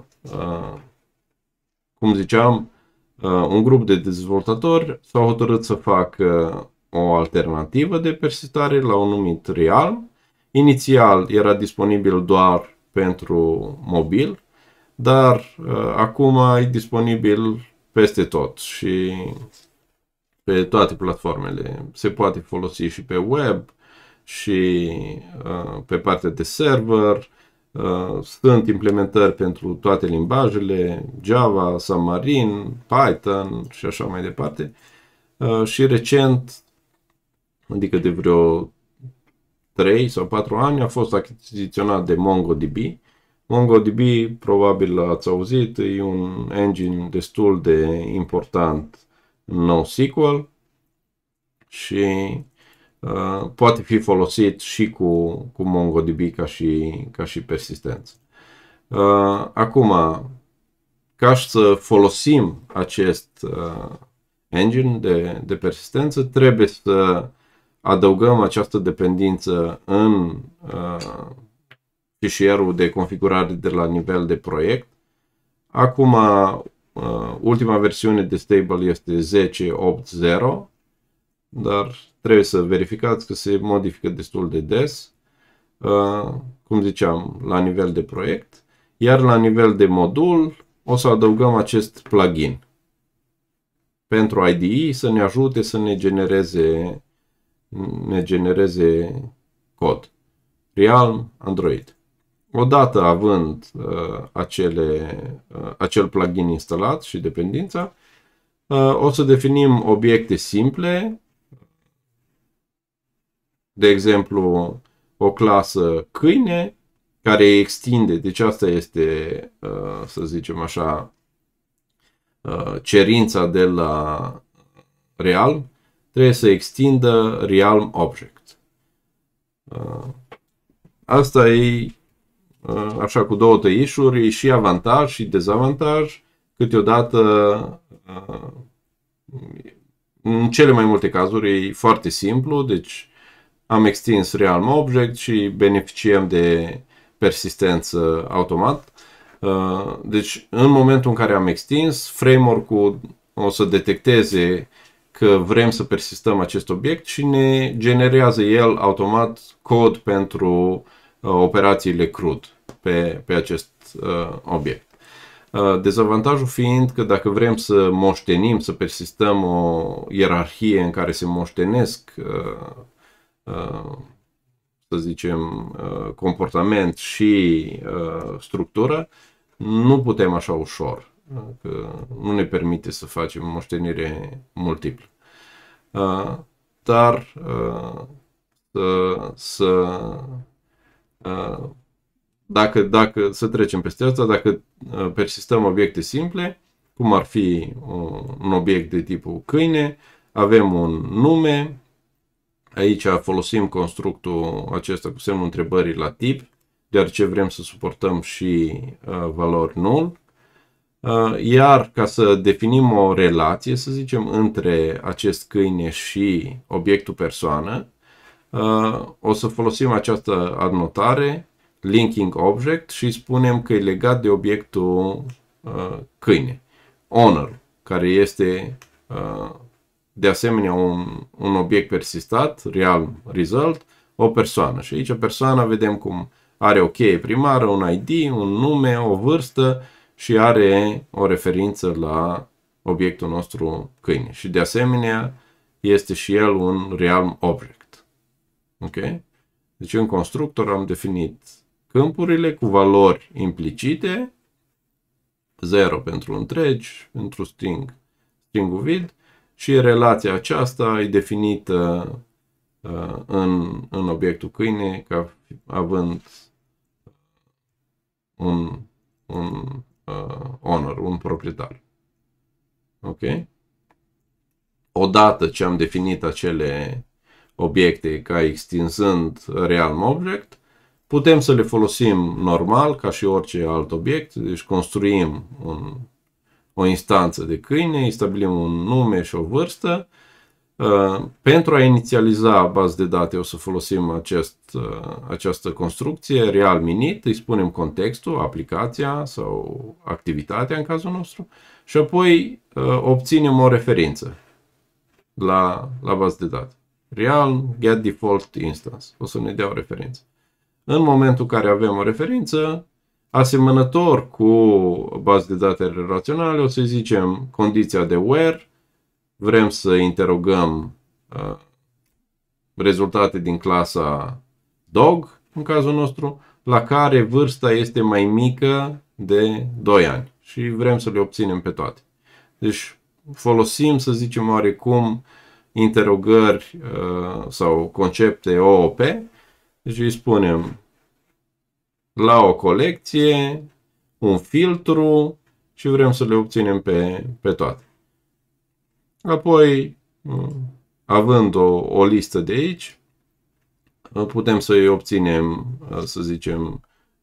cum ziceam, uh, un grup de dezvoltatori s-au hotărât să facă o alternativă de persistare la un numit Realm. Inițial era disponibil doar pentru mobil, dar uh, acum e disponibil peste tot și pe toate platformele. Se poate folosi și pe web și uh, pe partea de server. Uh, sunt implementări pentru toate limbajele, Java, Xamarin, Python și așa mai departe. Uh, și recent, adică de vreo trei sau patru ani, a fost achiziționat de MongoDB. MongoDB, probabil ați auzit, e un engine destul de important în NoSQL și uh, poate fi folosit și cu, cu MongoDB ca și, ca și persistență. Uh, acum, ca să folosim acest uh, engine de, de persistență, trebuie să adăugăm această dependență în uh, fișierul de configurare de la nivel de proiect. Acum, uh, ultima versiune de stable este zece punct opt punct zero, dar trebuie să verificați că se modifică destul de des, uh, cum ziceam, la nivel de proiect, iar la nivel de modul o să adăugăm acest plugin pentru I D E să ne ajute să ne genereze ne genereze cod. Realm Android. Odată având uh, acele, uh, acel plugin instalat și dependența, uh, o să definim obiecte simple, de exemplu o clasă câine care extinde, deci asta este, uh, să zicem așa, uh, cerința de la Realm, trebuie să extindă Realm Object. Asta e așa cu două tăișuri, e și avantaj și dezavantaj. Câteodată, în cele mai multe cazuri, e foarte simplu, deci am extins Realm Object și beneficiem de persistență automat. Deci, în momentul în care am extins, framework-ul o să detecteze că vrem să persistăm acest obiect și ne generează el automat cod pentru uh, operațiile C R U D pe, pe acest uh, obiect. Uh, dezavantajul fiind că dacă vrem să moștenim, să persistăm o ierarhie în care se moștenesc, uh, uh, să zicem, uh, comportament și uh, structură, nu putem așa ușor. Că nu ne permite să facem moștenire multiplă. Uh, dar uh, să, să uh, dacă, dacă să trecem peste asta, dacă uh, persistăm obiecte simple, cum ar fi un, un obiect de tipul câine, avem un nume, aici folosim constructul acesta cu semnul întrebării la tip, deoarece vrem să suportăm și uh, valori null. Iar ca să definim o relație, să zicem, între acest câine și obiectul persoană, o să folosim această anotare, linking object, și spunem că e legat de obiectul câine. Owner, care este de asemenea un, un obiect persistat, Realm Result, o persoană. Și aici persoana vedem cum are o cheie primară, un I D, un nume, o vârstă, și are o referință la obiectul nostru câine. Și de asemenea este și el un realm object. Ok? Deci în constructor am definit câmpurile cu valori implicite, zero pentru întregi, pentru string, string-ul vid, și relația aceasta e definită uh, în, în obiectul câine ca având un, un uh, owner, un proprietar. Ok? Odată ce am definit acele obiecte ca extinzând realm object, putem să le folosim normal, ca și orice alt obiect, deci construim un, o instanță de câine, îi stabilim un nume și o vârstă. Uh, pentru a inițializa bază de date o să folosim acest, uh, această construcție realm init, îi spunem contextul, aplicația sau activitatea în cazul nostru, și apoi uh, obținem o referință la, la bază de date. Realm get default instance. O să ne dea o referință. În momentul în care avem o referință, asemănător cu bază de date relaționale, o să zicem condiția de where, vrem să interogăm uh, rezultate din clasa dog, în cazul nostru, la care vârsta este mai mică de doi ani și vrem să le obținem pe toate. Deci folosim, să zicem oarecum, interogări uh, sau concepte O O P. Deci îi spunem la o colecție, un filtru și vrem să le obținem pe, pe toate. Apoi, având o, o listă de aici, putem să îi obținem, să zicem,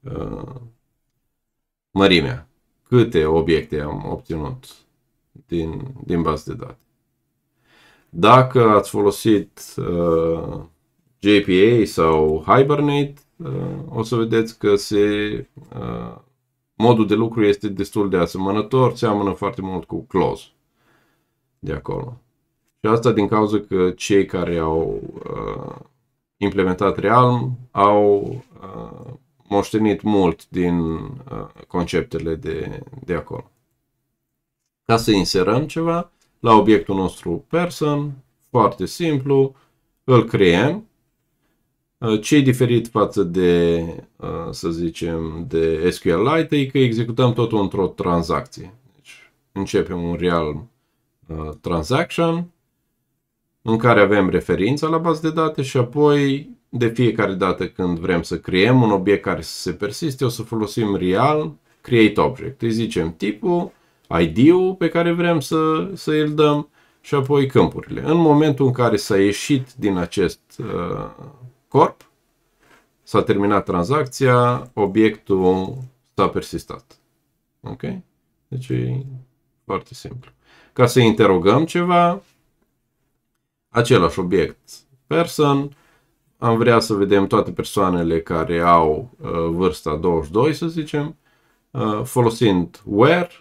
mărimea. Câte obiecte am obținut din, din bază de date. Dacă ați folosit uh, J P A sau Hibernate, uh, o să vedeți că se, uh, modul de lucru este destul de asemănător, seamănă foarte mult cu close de acolo. Și asta din cauza că cei care au uh, implementat Realm au uh, moștenit mult din uh, conceptele de, de acolo. Ca să inserăm ceva, la obiectul nostru person, foarte simplu, îl creăm. Ce-i diferit față de, să zicem, de SQLite e că executăm totul într-o tranzacție. Deci începem un Realm transaction în care avem referința la bază de date și apoi de fiecare dată când vrem să creăm un obiect care să se persiste, o să folosim Realm create object. Îi zicem tipul, I D-ul pe care vrem să, să îl dăm și apoi câmpurile. În momentul în care s-a ieșit din acest uh, corp, s-a terminat tranzacția, obiectul s-a persistat. Ok? Deci e foarte simplu. Ca să interogăm ceva, același obiect person, am vrea să vedem toate persoanele care au uh, vârsta douăzeci și doi, să zicem, uh, folosind where,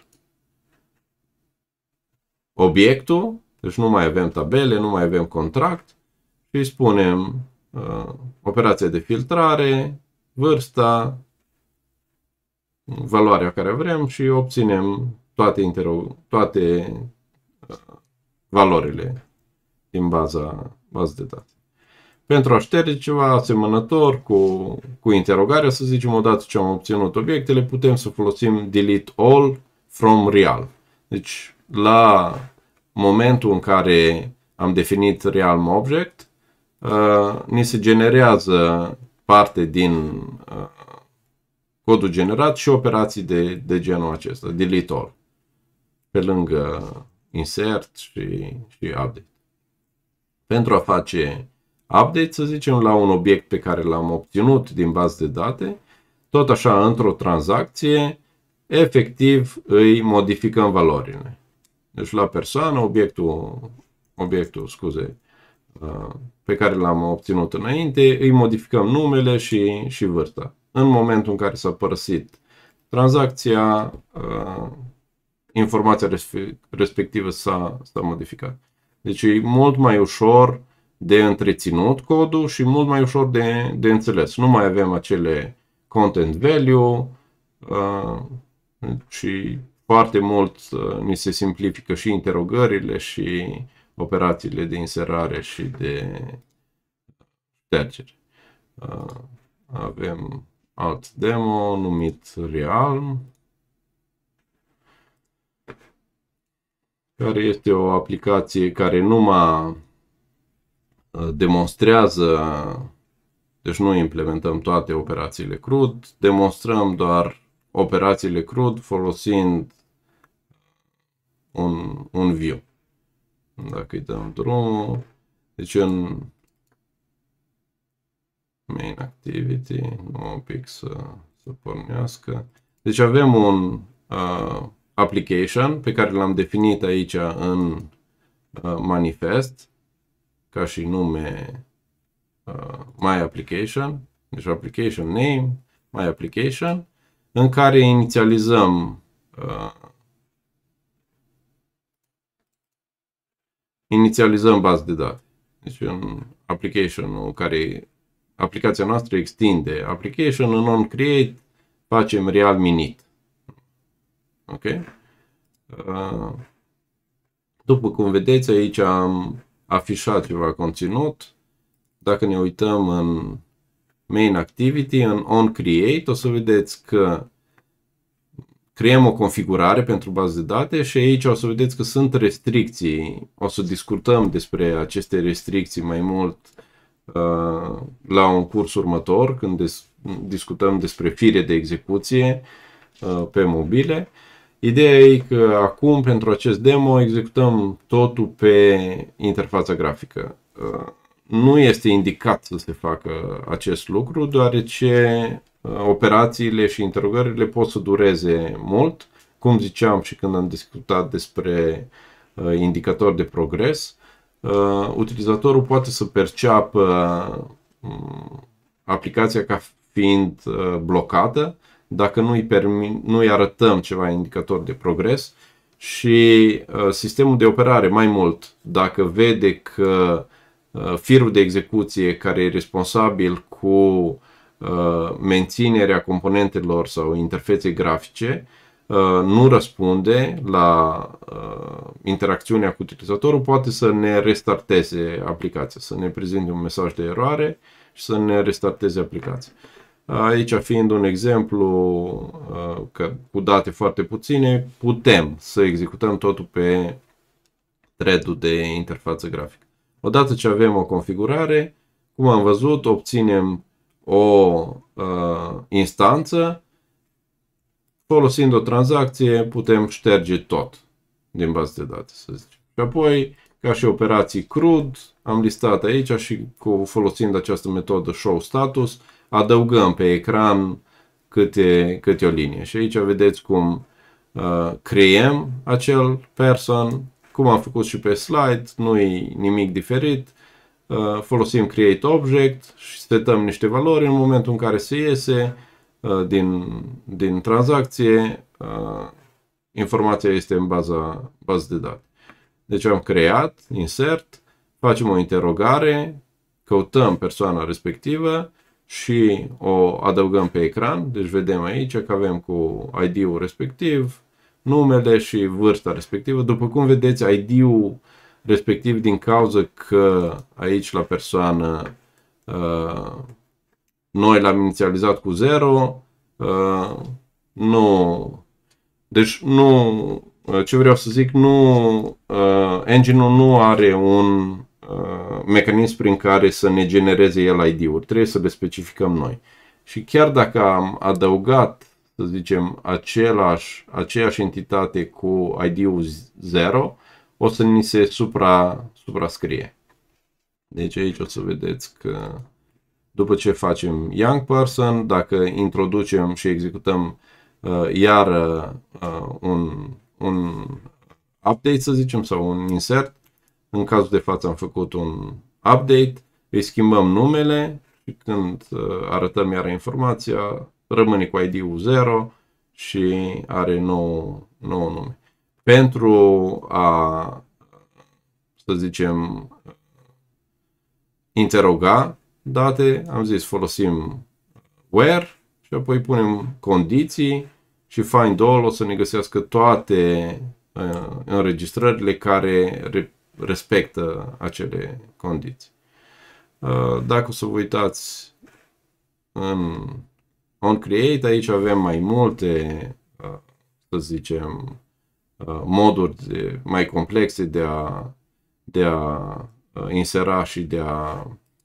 obiectul, deci nu mai avem tabele, nu mai avem contract și îi spunem uh, operația de filtrare, vârsta, valoarea care vrem și obținem toate, toate uh, valorile din baza, baza de date. Pentru a șterge ceva asemănător cu, cu interogarea, să zicem, odată ce am obținut obiectele, putem să folosim delete all from real. Deci, la momentul în care am definit realm object, uh, ni se generează parte din uh, codul generat și operații de, de genul acesta, delete all, pe lângă insert și, și update. Pentru a face update, să zicem, la un obiect pe care l-am obținut din bază de date, tot așa, într-o tranzacție, efectiv îi modificăm valorile. Deci la persoană, obiectul, obiectul scuze, pe care l-am obținut înainte, îi modificăm numele și, și vârsta. În momentul în care s-a părăsit tranzacția, informația respectivă s-a modificat. Deci e mult mai ușor de întreținut codul și mult mai ușor de, de înțeles. Nu mai avem acele content value uh, și foarte mult uh, ni se simplifică și interogările și operațiile de inserare și de ștergere. Avem alt demo numit Realm, care este o aplicație care numai demonstrează, deci nu implementăm toate operațiile C R U D, demonstrăm doar operațiile C R U D folosind un, un view. Dacă îi dăm drumul, deci în main activity, nu un pic să, să pornească. Deci avem un uh, application pe care l-am definit aici în uh, manifest, ca și nume uh, my application, deci application name, my application, în care inițializăm uh, inițializăm bază de date. Deci în application-ul care aplicația noastră extinde application, în onCreate facem real init. Ok? Uh, după cum vedeți, aici am afișat ceva conținut. Dacă ne uităm în main activity, în onCreate, o să vedeți că creăm o configurare pentru bază de date și aici o să vedeți că sunt restricții. O să discutăm despre aceste restricții mai mult uh, la un curs următor, când des discutăm despre fire de execuție uh, pe mobile. Ideea e că acum, pentru acest demo, executăm totul pe interfața grafică. Uh, nu este indicat să se facă acest lucru, deoarece operațiile și interogările pot să dureze mult, cum ziceam și când am discutat despre uh, indicator de progres. Uh, utilizatorul poate să perceapă uh, aplicația ca fiind uh, blocată dacă nu îi, nu îi arătăm ceva indicator de progres și uh, sistemul de operare, mai mult, dacă vede că uh, firul de execuție care e responsabil cu menținerea componentelor sau interfeței grafice nu răspunde la interacțiunea cu utilizatorul, poate să ne restarteze aplicația, să ne prezinte un mesaj de eroare și să ne restarteze aplicația. Aici, fiind un exemplu că cu date foarte puține, putem să executăm totul pe thread-ul de interfață grafică. Odată ce avem o configurare, cum am văzut, obținem o uh, instanță, folosind o tranzacție, putem șterge tot din bază de date, să zicem. Și apoi, ca și operații C R U D, am listat aici și cu, folosind această metodă show status, adăugăm pe ecran câte, câte o linie. Și aici vedeți cum uh, creăm acel person, cum am făcut și pe slide, nu e nimic diferit. Uh, folosim create object și setăm niște valori. În momentul în care se iese uh, din, din tranzacție, uh, informația este în baza, bază de date. Deci am creat, insert, facem o interogare, căutăm persoana respectivă și o adăugăm pe ecran. Deci vedem aici că avem cu I D-ul respectiv, numele și vârsta respectivă. După cum vedeți, I D-ul respectiv, din cauza că aici la persoană uh, noi l-am inițializat cu zero, uh, nu, deci nu, ce vreau să zic, nu, uh, engine-ul nu are un uh, mecanism prin care să ne genereze el I D-uri, trebuie să le specificăm noi. Și chiar dacă am adăugat, să zicem, același, aceeași entitate cu I D-ul zero, o să ni se supra, suprascrie. Deci aici o să vedeți că după ce facem young person, dacă introducem și executăm uh, iar uh, un, un update, să zicem, sau un insert, în cazul de față am făcut un update, îi schimbăm numele și când uh, arătăm iar informația, rămâne cu I D-ul zero și are nou, nou nume. Pentru a, să zicem, interoga date, am zis folosim where și apoi punem condiții și find all o să ne găsească toate uh, înregistrările care re respectă acele condiții. Dacă o să vă uitați în onCreate, aici avem mai multe, să zicem, moduri de, mai complexe de a, de a insera și de a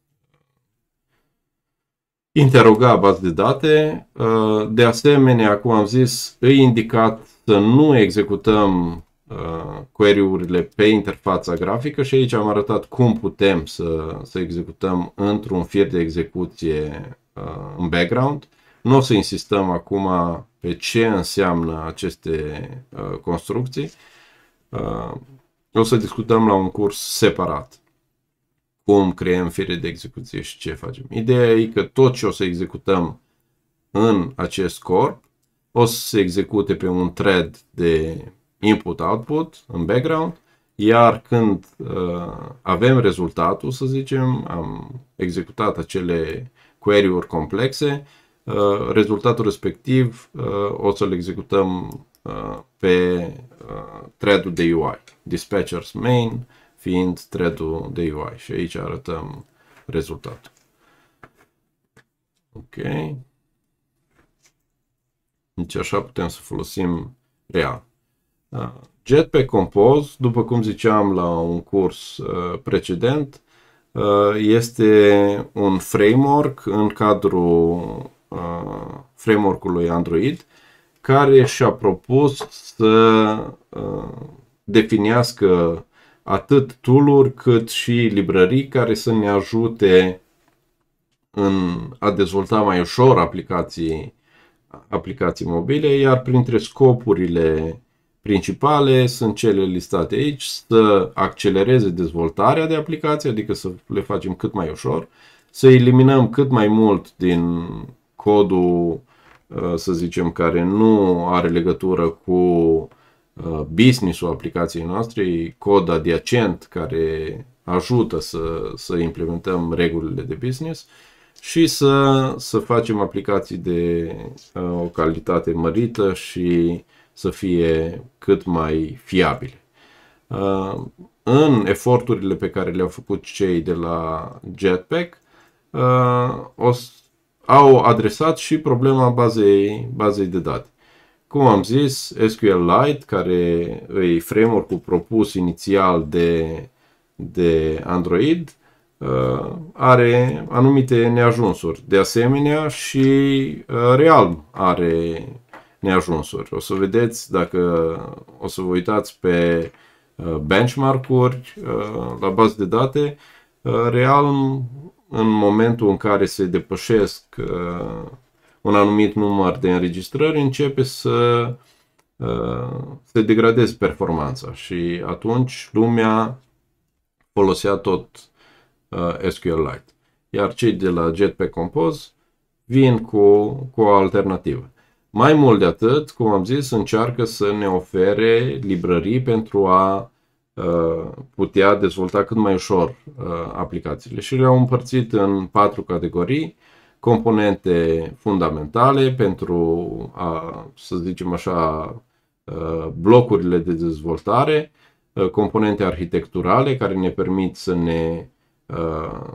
interoga baze de date. De asemenea, cum am zis, îi indicat să nu executăm query-urile pe interfața grafică și aici am arătat cum putem să, să executăm într-un fir de execuție în background. Nu o să insistăm acum pe ce înseamnă aceste construcții. O să discutăm la un curs separat cum creăm fire de execuție și ce facem. Ideea e că tot ce o să executăm în acest corp o să se execute pe un thread de input-output în background, iar când uh, avem rezultatul, să zicem, am executat acele query-uri complexe, uh, rezultatul respectiv uh, o să-l executăm uh, pe uh, thread-ul de U I, dispatchers main fiind thread-ul de U I și aici arătăm rezultatul. Ok. Deci așa putem să folosim real. Jetpack Compose, după cum ziceam la un curs uh, precedent, uh, este un framework în cadrul uh, framework-ului Android care și-a propus să uh, definească atât tool-uri cât și librării care să ne ajute în a dezvolta mai ușor aplicații, aplicații mobile, iar printre scopurile principale sunt cele listate aici: să accelereze dezvoltarea de aplicații, adică să le facem cât mai ușor, să eliminăm cât mai mult din codul, să zicem, care nu are legătură cu business-ul aplicației noastre, cod adiacent care ajută să, să implementăm regulile de business și să, să facem aplicații de o calitate mărită și să fie cât mai fiabile. În eforturile pe care le-au făcut cei de la Jetpack, au adresat și problema bazei, bazei de date. Cum am zis, SQLite, care e framework-ul propus inițial de, de Android, are anumite neajunsuri. De asemenea, și Realm are neajunsuri. O să vedeți, dacă o să vă uitați pe benchmark-uri la bază de date, Realm, în momentul în care se depășesc un anumit număr de înregistrări, începe să se degradeze performanța și atunci lumea folosea tot SQLite. Iar cei de la Jetpack Compose vin cu, cu o alternativă. Mai mult de atât, cum am zis, încearcă să ne ofere librării pentru a uh, putea dezvolta cât mai ușor uh, aplicațiile și le-au împărțit în patru categorii: componente fundamentale pentru a, să zicem așa, uh, blocurile de dezvoltare, uh, componente arhitecturale care ne permit să ne uh,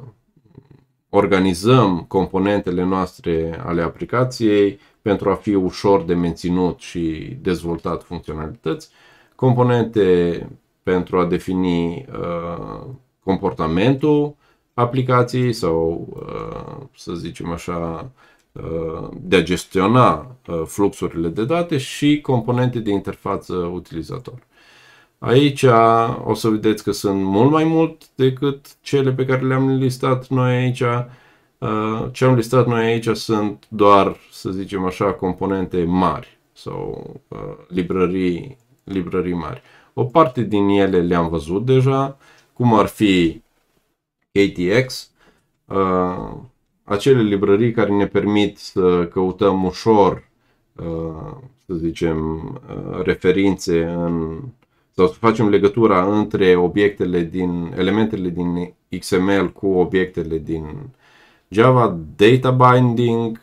organizăm componentele noastre ale aplicației pentru a fi ușor de menținut și dezvoltat funcționalități, componente pentru a defini uh, comportamentul aplicației sau, uh, să zicem așa, uh, de a gestiona uh, fluxurile de date și componente de interfață utilizator. Aici o să vedeți că sunt mult mai mult decât cele pe care le-am listat noi aici. Ce am listat noi aici sunt doar, să zicem așa, componente mari sau librării, librării mari. O parte din ele le-am văzut deja, cum ar fi K T X, acele librării care ne permit să căutăm ușor, să zicem, referințe în sau să facem legătura între obiectele din, elementele din X M L cu obiectele din Java, data binding,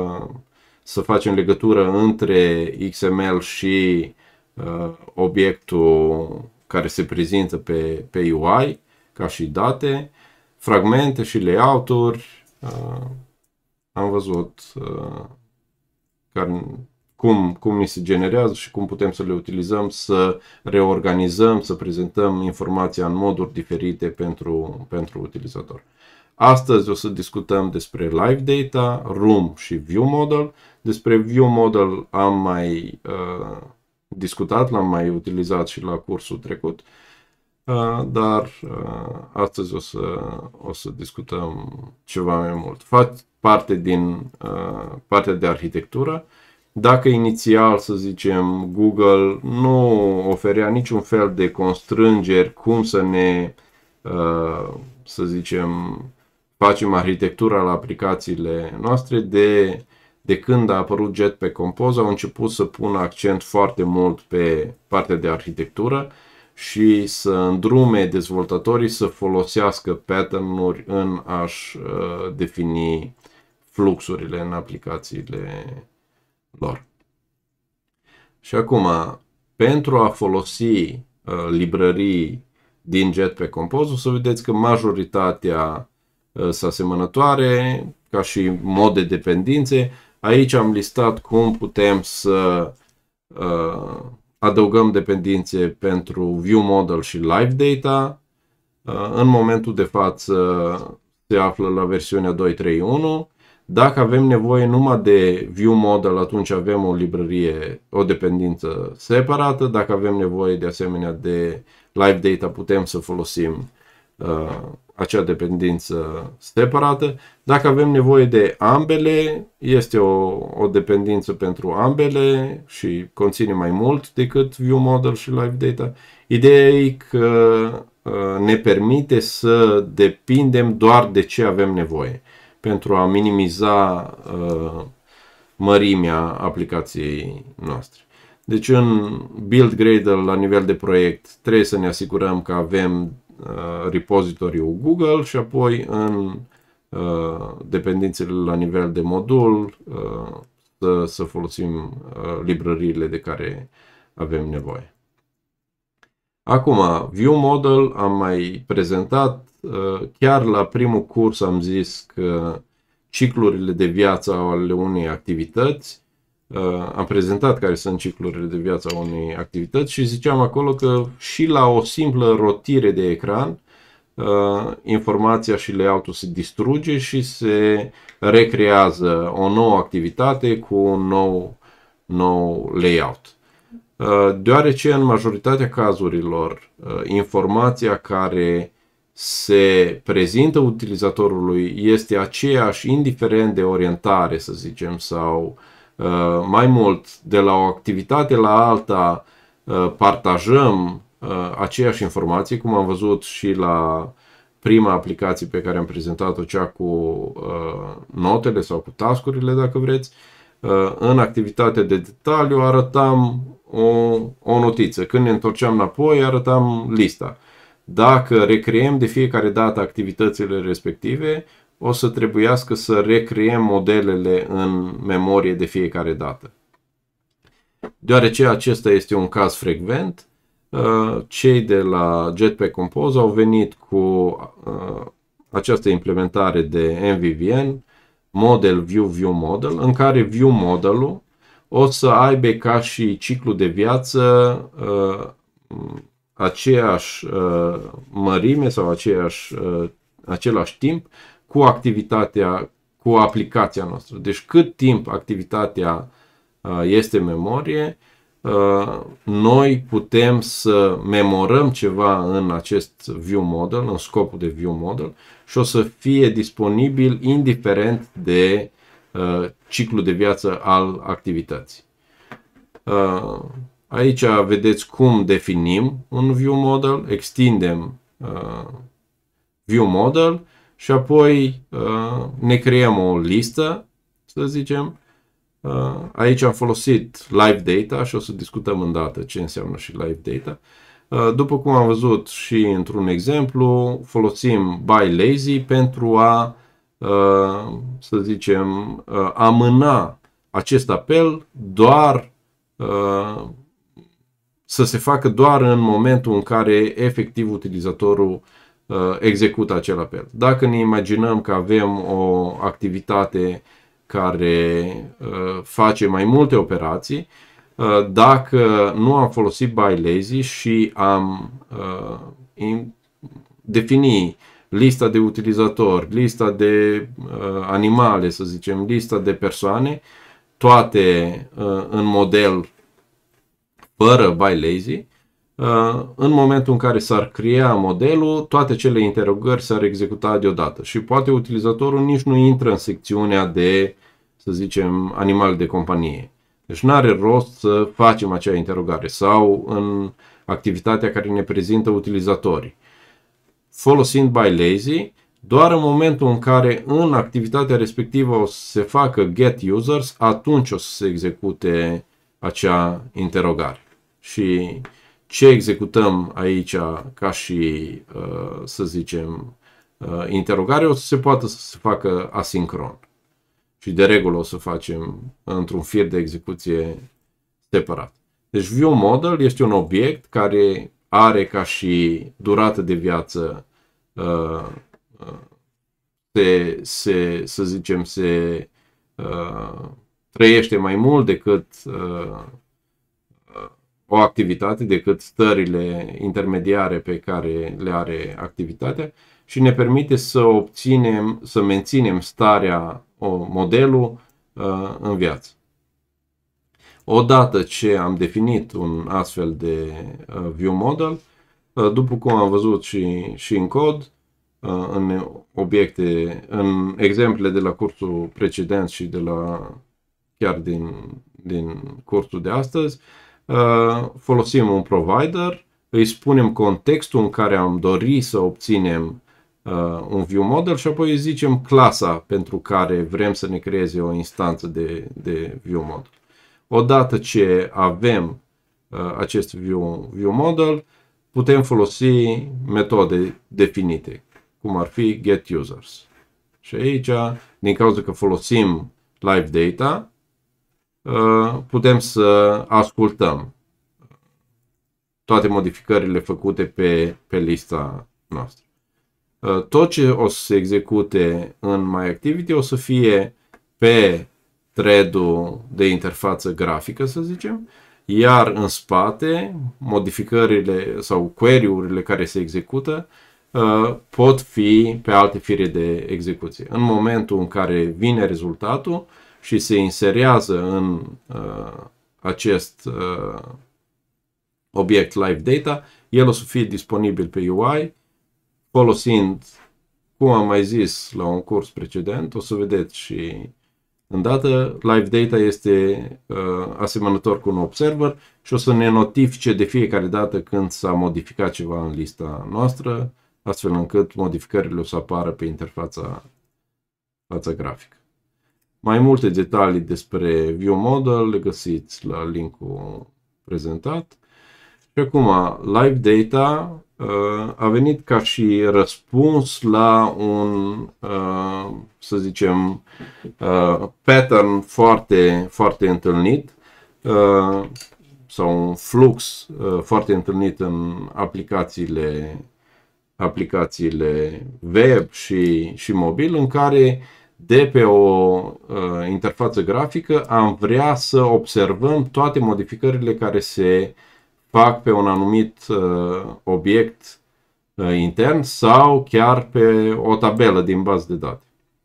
să facem legătură între X M L și obiectul care se prezintă pe, pe U I, ca și date, fragmente și layout-uri. Uh, am văzut uh, care, cum, cum ni se generează și cum putem să le utilizăm, să reorganizăm, să prezentăm informația în moduri diferite pentru, pentru utilizator. Astăzi o să discutăm despre Live Data, Room și View Model. Despre View Model am mai uh, discutat, l-am mai utilizat și la cursul trecut, uh, dar uh, astăzi o să, o să discutăm ceva mai mult. Fac parte din uh, partea de arhitectură. Dacă inițial, să zicem, Google nu oferea niciun fel de constrângeri cum să ne, uh, să zicem, facem arhitectura la aplicațiile noastre, de, de când a apărut Jetpack Compose, au început să pună accent foarte mult pe partea de arhitectură și să îndrume dezvoltatorii să folosească pattern-uri în a-și uh, defini fluxurile în aplicațiile lor. Și acum, pentru a folosi uh, librării din Jetpack Compose, o să vedeți că majoritatea uh, sunt asemănătoare, ca și mod de dependințe. Aici am listat cum putem să uh, adăugăm dependențe pentru View Model și Live Data. Uh, în momentul de față se află la versiunea doi punct trei punct unu. Dacă avem nevoie numai de View Model, atunci avem o librărie, o dependență separată. Dacă avem nevoie de asemenea de Live Data, putem să folosim uh, acea dependență separată. Dacă avem nevoie de ambele, este o, o dependență pentru ambele și conține mai mult decât View Model și Live Data. Ideea e că uh, ne permite să depindem doar de ce avem nevoie, pentru a minimiza uh, mărimea aplicației noastre. Deci în Build Gradle, la nivel de proiect, trebuie să ne asigurăm că avem uh, repozitoriul Google și apoi în uh, dependențele la nivel de modul uh, să, să folosim uh, librăriile de care avem nevoie. Acum, View Model am mai prezentat. Chiar la primul curs am zis că ciclurile de viață ale unei activități, am prezentat care sunt ciclurile de viață a unei activități și ziceam acolo că și la o simplă rotire de ecran, informația și layout-ul se distruge și se recrează o nouă activitate cu un nou, nou layout. Deoarece în majoritatea cazurilor informația care se prezintă utilizatorului este aceeași, indiferent de orientare, să zicem, sau uh, mai mult, de la o activitate la alta uh, partajăm uh, aceeași informație, cum am văzut și la prima aplicație pe care am prezentat-o, cea cu uh, notele sau cu task-urile, dacă vreți. Uh, în activitatea de detaliu arătam o, o notiță. Când ne întorceam înapoi, arătam lista. Dacă recreăm de fiecare dată activitățile respective, o să trebuiască să recreăm modelele în memorie de fiecare dată. Deoarece acesta este un caz frecvent, cei de la Jetpack Compose au venit cu această implementare de M V V N, Model View View Model, în care View Model-ul o să aibă ca și ciclu de viață aceeași uh, mărime sau aceeași, uh, același timp cu activitatea, cu aplicația noastră. Deci cât timp activitatea uh, este memorie, uh, noi putem să memorăm ceva în acest View Model, în scopul de View Model, și o să fie disponibil indiferent de uh, ciclul de viață al activității. Uh, Aici vedeți cum definim un View Model, extindem uh, View Model și apoi uh, ne creăm o listă, să zicem. Uh, aici am folosit Live Data și o să discutăm îndată ce înseamnă și Live Data. Uh, după cum am văzut și într-un exemplu, folosim By Lazy pentru a, uh, să zicem, uh, amâna acest apel doar uh, să se facă doar în momentul în care efectiv utilizatorul uh, execută acel apel. Dacă ne imaginăm că avem o activitate care uh, face mai multe operații, uh, dacă nu am folosit by lazy și am uh, in, defini lista de utilizatori, lista de uh, animale, să zicem, lista de persoane, toate uh, în model fără by lazy, uh, în momentul în care s-ar crea modelul, toate cele interogări s-ar executa deodată și poate utilizatorul nici nu intră în secțiunea de, să zicem, animal de companie. Deci nu are rost să facem acea interogare sau în activitatea care ne prezintă utilizatorii. Folosind by lazy, doar în momentul în care în activitatea respectivă o să se facă get users, atunci o să se execute acea interogare. Și ce executăm aici ca și, să zicem, interogare, o să se poată să se facă asincron. Și de regulă o să facem într-un fir de execuție separat. Deci ViewModel este un obiect care are ca și durată de viață, se, se, să zicem, se trăiește mai mult decât o activitate, decât stările intermediare pe care le are activitatea și ne permite să obținem, să menținem starea, o, modelul uh, în viață. Odată ce am definit un astfel de uh, view model, uh, după cum am văzut și, și în cod, uh, în obiecte, în exemple de la cursul precedent și de la chiar din, din cursul de astăzi, Uh, folosim un provider, îi spunem contextul în care am dori să obținem uh, un view model și apoi îi zicem clasa pentru care vrem să ne creeze o instanță de, de view model. Odată ce avem uh, acest view, view model, putem folosi metode definite, cum ar fi get users. Și aici, din cauza că folosim live data, putem să ascultăm toate modificările făcute pe, pe lista noastră. Tot ce o să se execute în MyActivity o să fie pe thread-ul de interfață grafică, să zicem, iar în spate modificările sau query-urile care se execută pot fi pe alte fire de execuție. În momentul în care vine rezultatul și se inserează în uh, acest uh, obiect live data, el o să fie disponibil pe U I, folosind, cum am mai zis la un curs precedent, o să vedeți și îndată, live data este uh, asemănător cu un observer și o să ne notifice de fiecare dată când s-a modificat ceva în lista noastră, astfel încât modificările o să apară pe interfața fața grafică. Mai multe detalii despre ViewModel le găsiți la linkul prezentat. Și acum, Live Data uh, a venit ca și răspuns la un, uh, să zicem, uh, pattern foarte, foarte întâlnit uh, sau un flux uh, foarte întâlnit în aplicațiile, aplicațiile web și, și mobil, în care de pe o uh, interfață grafică am vrea să observăm toate modificările care se fac pe un anumit uh, obiect uh, intern sau chiar pe o tabelă din bază de date.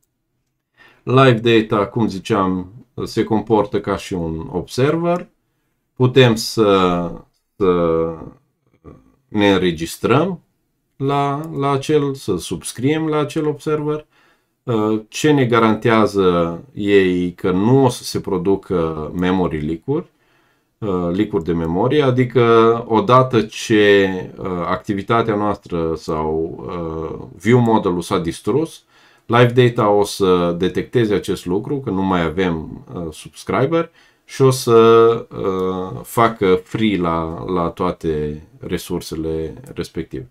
Live Data, cum ziceam, se comportă ca și un observer. Putem să, să ne înregistrăm la, la acel, să subscriem la acel observer. Ce ne garantează ei că nu o să se producă memory leak-uri, leak-uri de memorie, adică odată ce activitatea noastră sau view model-ul s-a distrus, Live Data o să detecteze acest lucru, că nu mai avem subscriber și o să facă free la, la toate resursele respective.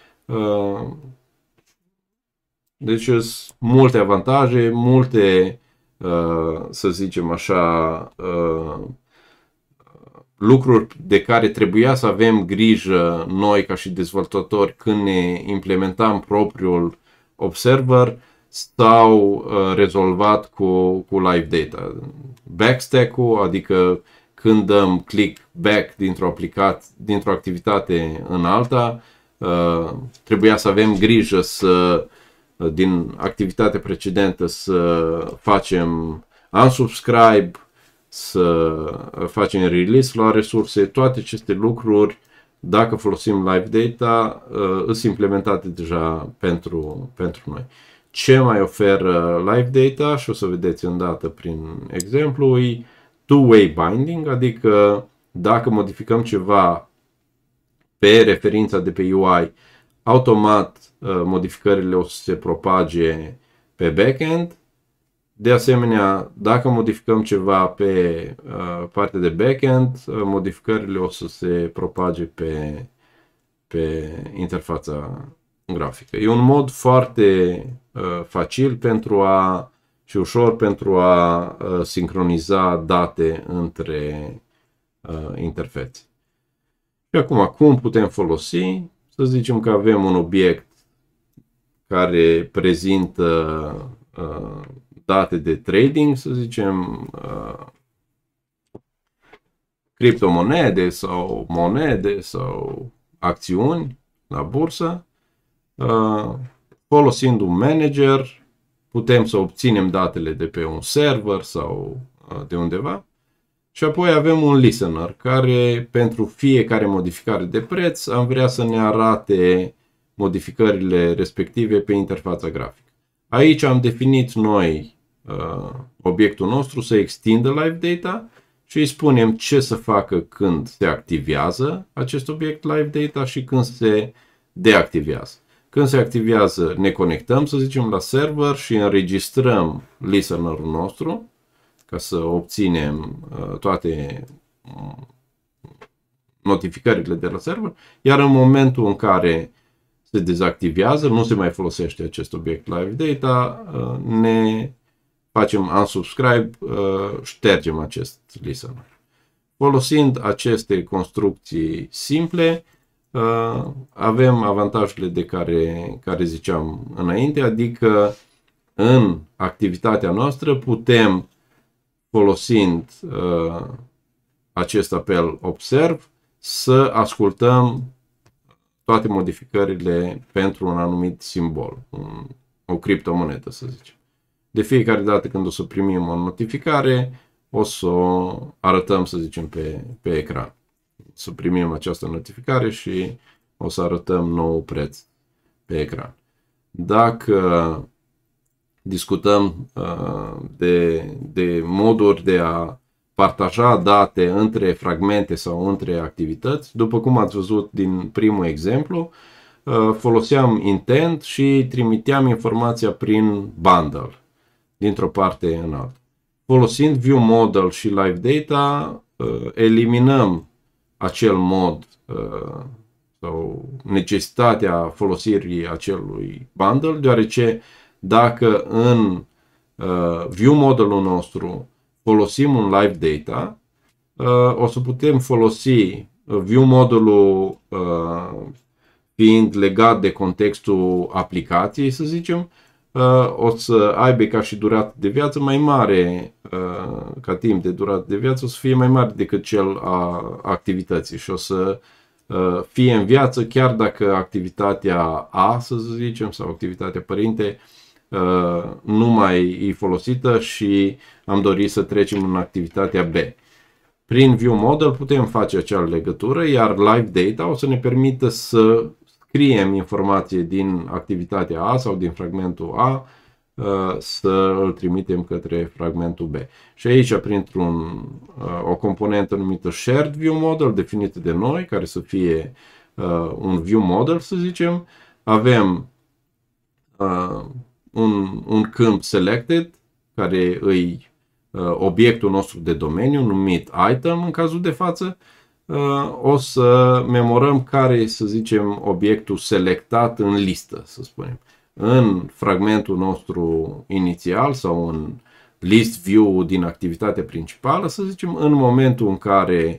Deci sunt multe avantaje, multe, să zicem așa, lucruri de care trebuia să avem grijă noi ca și dezvoltatori când ne implementam propriul observer s-au uh, rezolvat cu, cu live data. Backstack-ul, adică când dăm click back dintr-o aplicație, dintr-o activitate în alta, uh, trebuia să avem grijă să uh, din activitatea precedentă să facem unsubscribe, să facem release la resurse, toate aceste lucruri, dacă folosim live data, uh, sunt implementate deja pentru, pentru noi. Ce mai oferă live data, și o să vedeți îndată prin exemplu, e two-way binding, adică dacă modificăm ceva pe referința de pe U I, automat uh, modificările o să se propage pe backend. De asemenea, dacă modificăm ceva pe uh, partea de backend, uh, modificările o să se propage pe, pe interfața grafică. E un mod foarte uh, facil pentru a, și ușor pentru a uh, sincroniza date între uh, interfețe. Și acum, cum putem folosi? Să zicem că avem un obiect care prezintă uh, date de trading, să zicem, uh, criptomonede sau monede sau acțiuni la bursă. Uh, folosind un manager, putem să obținem datele de pe un server sau uh, de undeva. Și apoi avem un listener care pentru fiecare modificare de preț am vrea să ne arate modificările respective pe interfața grafică. Aici am definit noi uh, obiectul nostru să extindă live data și îi spunem ce să facă când se activează acest obiect live data și când se deactivează. Când se activează ne conectăm, să zicem, la server și înregistrăm listenerul nostru ca să obținem uh, toate notificările de la server, iar în momentul în care se dezactivează, nu se mai folosește acest obiect live data, uh, ne facem unsubscribe, uh, ștergem acest listener. Folosind aceste construcții simple, uh, avem avantajele de care, care ziceam înainte, adică în activitatea noastră putem, folosind uh, acest apel observe, să ascultăm toate modificările pentru un anumit simbol, un, o criptomonedă, să zicem. De fiecare dată când o să primim o notificare, o să o arătăm, să zicem, pe, pe ecran. Să primim această notificare și o să arătăm nou preț pe ecran. Dacă discutăm uh, de, de moduri de a partaja date între fragmente sau între activități, după cum ați văzut din primul exemplu, uh, foloseam intent și trimiteam informația prin bundle, dintr-o parte în alta. Folosind ViewModel și LiveData, uh, eliminăm acel mod uh, sau necesitatea folosirii acelui bundle, deoarece dacă în uh, ViewModel-ul nostru folosim un LiveData, uh, o să putem folosi ViewModel-ul uh, fiind legat de contextul aplicației, să zicem, uh, o să aibă ca și durată de viață mai mare, uh, ca timp de durată de viață, o să fie mai mare decât cel a activității și o să uh, fie în viață chiar dacă activitatea A, să zicem, sau activitatea părinte, Uh, nu mai e folosită și am dorit să trecem în activitatea B. Prin ViewModel putem face acea legătură, iar LiveData o să ne permită să scriem informație din activitatea A sau din fragmentul A, uh, să îl trimitem către fragmentul B. Și aici, printr-un, uh, o componentă numită Shared ViewModel, definită de noi, care să fie uh, un ViewModel, să zicem, avem uh, Un, un câmp selected, care îi uh, obiectul nostru de domeniu, numit item în cazul de față. Uh, o să memorăm care e, să zicem, obiectul selectat în listă, să spunem. În fragmentul nostru inițial sau în list view din activitatea principală, să zicem, în momentul în care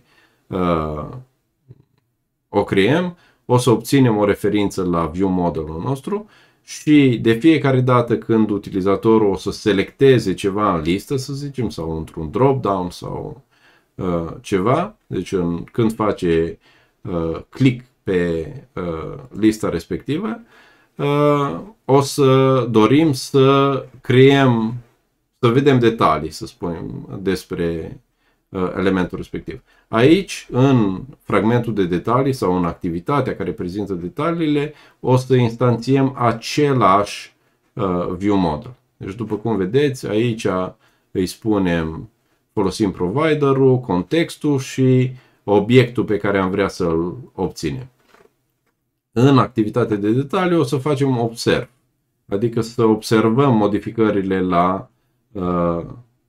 uh, o creăm, o să obținem o referință la view modelul nostru și de fiecare dată când utilizatorul o să selecteze ceva în listă, să zicem, sau într-un drop-down sau uh, ceva, deci în, când face uh, click pe uh, lista respectivă, uh, o să dorim să creăm, să vedem detalii, să spunem, despre uh, elementul respectiv. Aici, în fragmentul de detalii sau în activitatea care prezintă detaliile, o să instanțiem același uh, view model. Deci, după cum vedeți, aici îi spunem, folosim providerul, contextul și obiectul pe care am vrea să-l obținem. În activitatea de detaliu o să facem observ, adică să observăm modificările la uh,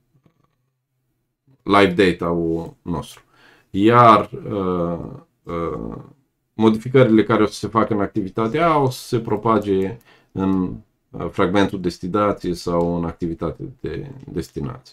live data-ul nostru. Iar uh, uh, modificările care o să se facă în activitatea A o să se propage în uh, fragmentul destinație sau în activitate de destinație.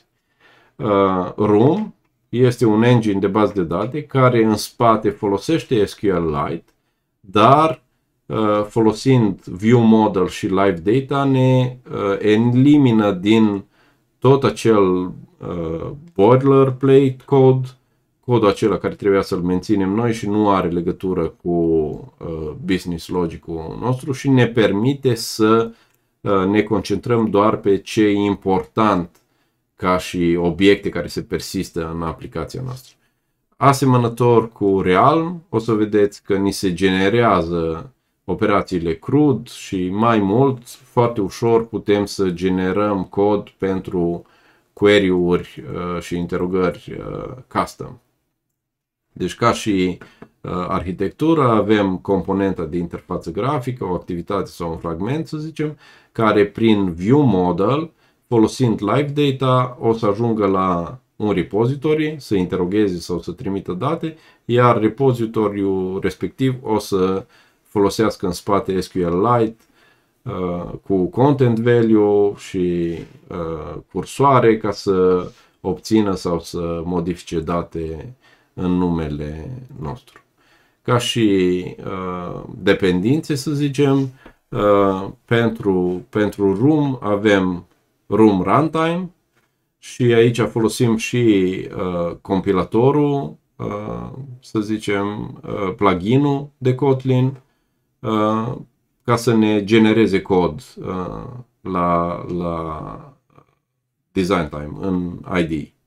Uh, Room este un engine de bază de date care în spate folosește S Q Lite, dar uh, folosind view model și live data ne uh, elimină din tot acel uh, boilerplate code, codul acela care trebuia să-l menținem noi și nu are legătură cu uh, business logic-ul nostru și ne permite să uh, ne concentrăm doar pe ce e important ca și obiecte care se persistă în aplicația noastră. Asemănător cu Realm, o să vedeți că ni se generează operațiile CRUD și mai mult, foarte ușor putem să generăm cod pentru query-uri uh, și interogări uh, custom. Deci ca și uh, arhitectură avem componenta de interfață grafică, o activitate sau un fragment, să zicem, care prin view model, folosind live data, o să ajungă la un repository, să interogheze sau să trimită date, iar repozitoriul respectiv o să folosească în spate S Q Lite uh, cu content value și uh, cursoare ca să obțină sau să modifice date în numele nostru. Ca și uh, dependențe, să zicem, uh, pentru, pentru Room avem Room Runtime și aici folosim și uh, compilatorul, uh, să zicem, uh, pluginul de Kotlin, uh, ca să ne genereze cod uh, la, la design time în I D E.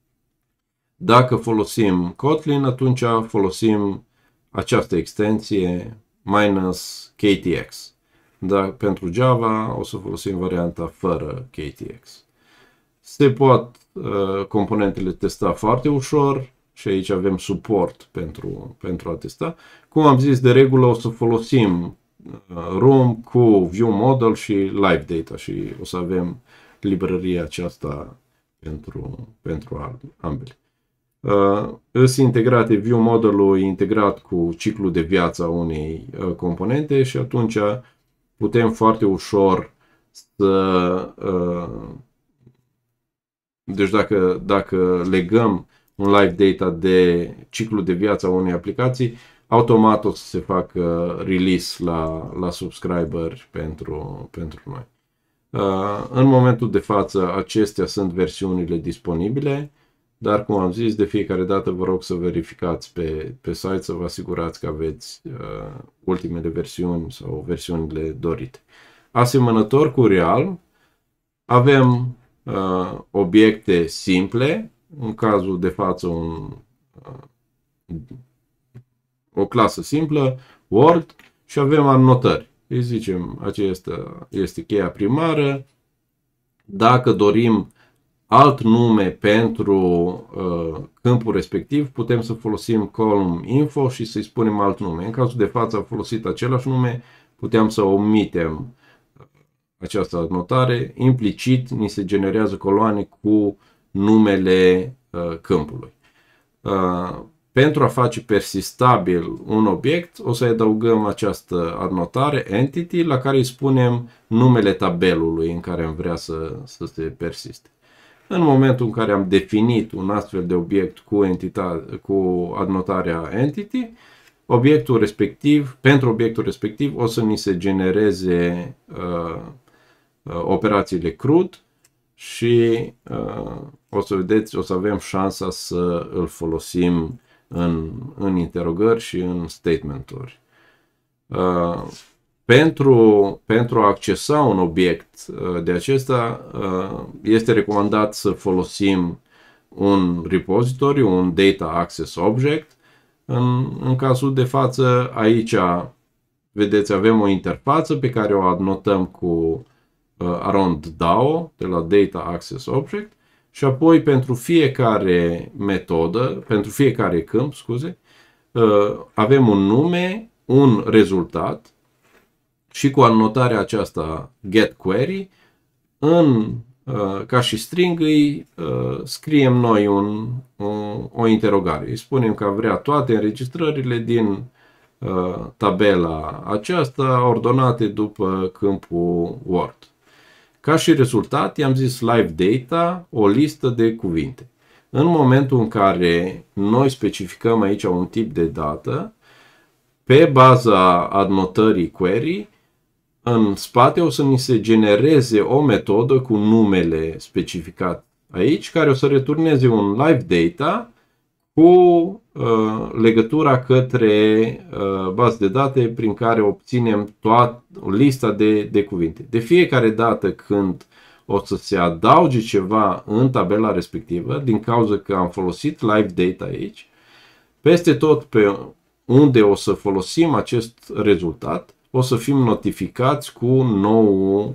Dacă folosim Kotlin, atunci folosim această extensie minus K T X. Dar pentru Java o să folosim varianta fără K T X. Se pot uh, componentele testa foarte ușor și aici avem suport pentru, pentru a testa. Cum am zis, de regulă o să folosim uh, Room cu view model și live data și o să avem librăria aceasta pentru, pentru ambele. Uh, îs integrate, view modelul integrat cu ciclul de viață a unei uh, componente și atunci putem foarte ușor să uh, deci dacă, dacă legăm un live data de ciclul de viață a unei aplicații, automat o să se facă release la, la subscriber pentru, pentru noi. Uh, în momentul de față acestea sunt versiunile disponibile. Dar, cum am zis, de fiecare dată vă rog să verificați pe, pe site, să vă asigurați că aveți uh, ultimele versiuni sau versiunile dorite. Asemănător cu Realm, avem uh, obiecte simple, în cazul de față un, uh, o clasă simplă, Word, și avem anotări. Îi zicem, aceasta este cheia primară. Dacă dorim alt nume pentru uh, câmpul respectiv, putem să folosim column info și să-i spunem alt nume. În cazul de față am folosit același nume, putem să omitem această anotare. Implicit ni se generează coloane cu numele uh, câmpului. Uh, pentru a face persistabil un obiect, o să adăugăm această anotare, entity, la care îi spunem numele tabelului în care am vrea să, să se persiste. În momentul în care am definit un astfel de obiect cu, entitate, cu adnotarea entity, obiectul respectiv, pentru obiectul respectiv o să ni se genereze uh, uh, operațiile CRUD și uh, o să vedeți, o să avem șansa să îl folosim în, în interogări și în statement-uri. Uh, pentru, pentru a accesa un obiect uh, de acesta, uh, este recomandat să folosim un repository, un Data Access Object. În, în cazul de față, aici, vedeți, avem o interfață pe care o adnotăm cu uh, around D A O, de la Data Access Object, și apoi pentru fiecare metodă, pentru fiecare câmp, scuze, uh, avem un nume, un rezultat și cu anotarea aceasta getQuery, în, uh, ca și string, îi uh, scriem noi un, o, o interogare. Îi spunem că vrea toate înregistrările din uh, tabela aceasta ordonate după câmpul Word. Ca și rezultat, i-am zis live data, o listă de cuvinte. În momentul în care noi specificăm aici un tip de dată, pe baza adnotării query, în spate o să ni se genereze o metodă cu numele specificat aici, care o să returneze un live data cu uh, legătura către uh, bază de date prin care obținem toată lista de, de cuvinte. De fiecare dată când o să se adauge ceva în tabela respectivă, din cauza că am folosit live data aici, peste tot pe unde o să folosim acest rezultat, o să fim notificați cu nou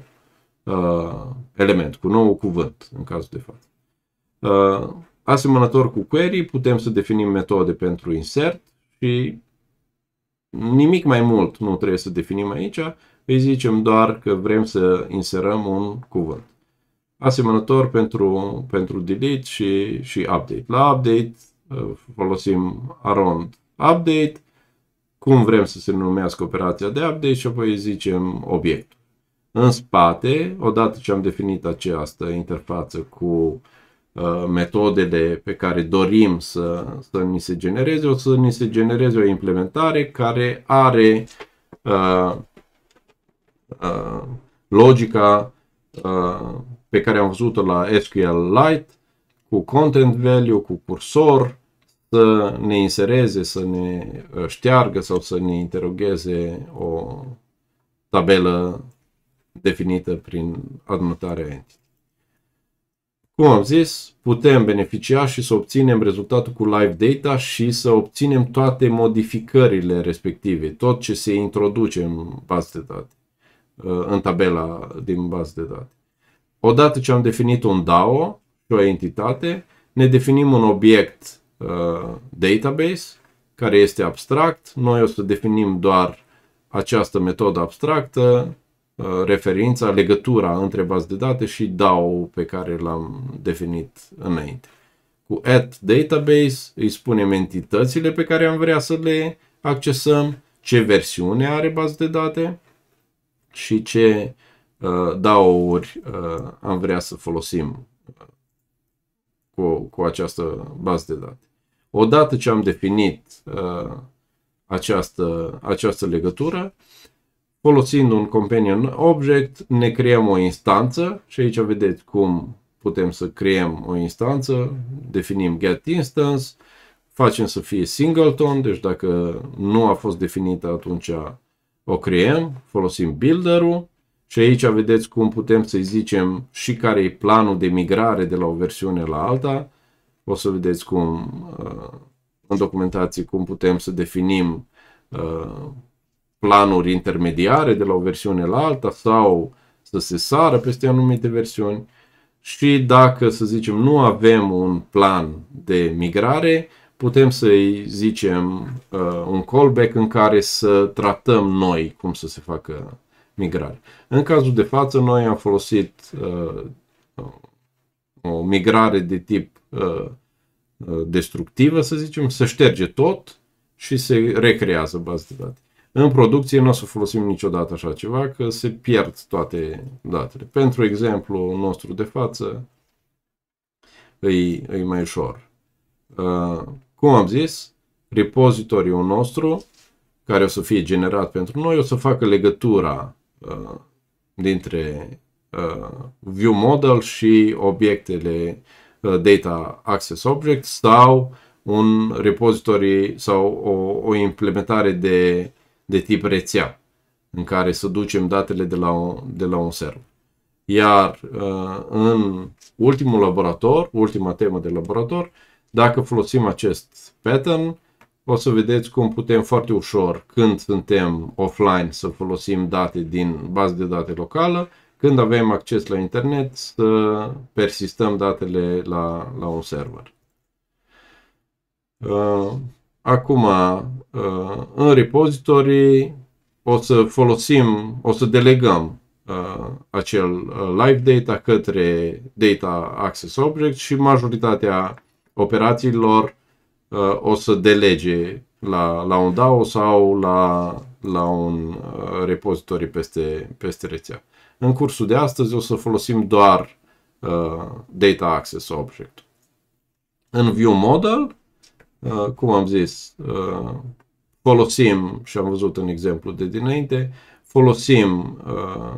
uh, element, cu nou cuvânt, în cazul de față. Uh, asemănător cu query, putem să definim metode pentru insert și nimic mai mult nu trebuie să definim aici, îi zicem doar că vrem să inserăm un cuvânt. Asemănător pentru, pentru delete și, și update. La update uh, folosim around update, cum vrem să se numească operația de update și apoi zicem obiectul. În spate, odată ce am definit această interfață cu uh, metodele pe care dorim să, să ni se genereze, o să ni se genereze o implementare care are uh, uh, logica uh, pe care am văzut-o la S Q L Lite, cu content value, cu cursor, să ne insereze, să ne șteargă sau să ne interogheze o tabelă definită prin adnotarea entity. Cum am zis, putem beneficia și să obținem rezultatul cu live data și să obținem toate modificările respective, tot ce se introduce în bază de date, în tabela din bază de date. Odată ce am definit un D A O și o entitate, ne definim un obiect Uh, database, care este abstract. Noi o să definim doar această metodă abstractă, uh, referința, legătura între bază de date și D A O pe care l-am definit înainte. Cu add database îi spunem entitățile pe care am vrea să le accesăm, ce versiune are bază de date și ce uh, D A O-uri uh, am vrea să folosim cu, cu această bază de date. Odată ce am definit uh, această, această legătură, folosind un companion object, ne creăm o instanță și aici vedeți cum putem să creăm o instanță, definim get instance, facem să fie singleton, deci dacă nu a fost definită atunci o creăm, folosim builder-ul și aici vedeți cum putem să-i zicem și care e planul de migrare de la o versiune la alta. O să vedeți cum în documentație cum putem să definim planuri intermediare de la o versiune la alta sau să se sară peste anumite versiuni. Și dacă, să zicem, nu avem un plan de migrare, putem să-i zicem un callback în care să tratăm noi cum să se facă migrare. În cazul de față, noi am folosit uh, o migrare de tip uh, destructivă, să zicem, se șterge tot și se recrează baza de date. În producție nu o să folosim niciodată așa ceva, că se pierd toate datele. Pentru exemplu nostru de față, îi, îi mai ușor. Cum am zis, repozitoriul nostru, care o să fie generat pentru noi, o să facă legătura dintre view model și obiectele data access object sau un repository sau o, o implementare de, de tip rețea în care să ducem datele de la, un, de la un server. Iar în ultimul laborator, ultima temă de laborator, dacă folosim acest pattern, o să vedeți cum putem foarte ușor, când suntem offline, să folosim date din bază de date locală, când avem acces la internet, să persistăm datele la, la un server. Acum, în repository, o să folosim, o să delegăm acel live data către data access object și majoritatea operațiilor o să delege la, la un D A O sau la, la un repository peste, peste rețea. În cursul de astăzi o să folosim doar uh, data access object. În view model, uh, cum am zis, uh, folosim, și am văzut în exemplu de dinainte, folosim uh,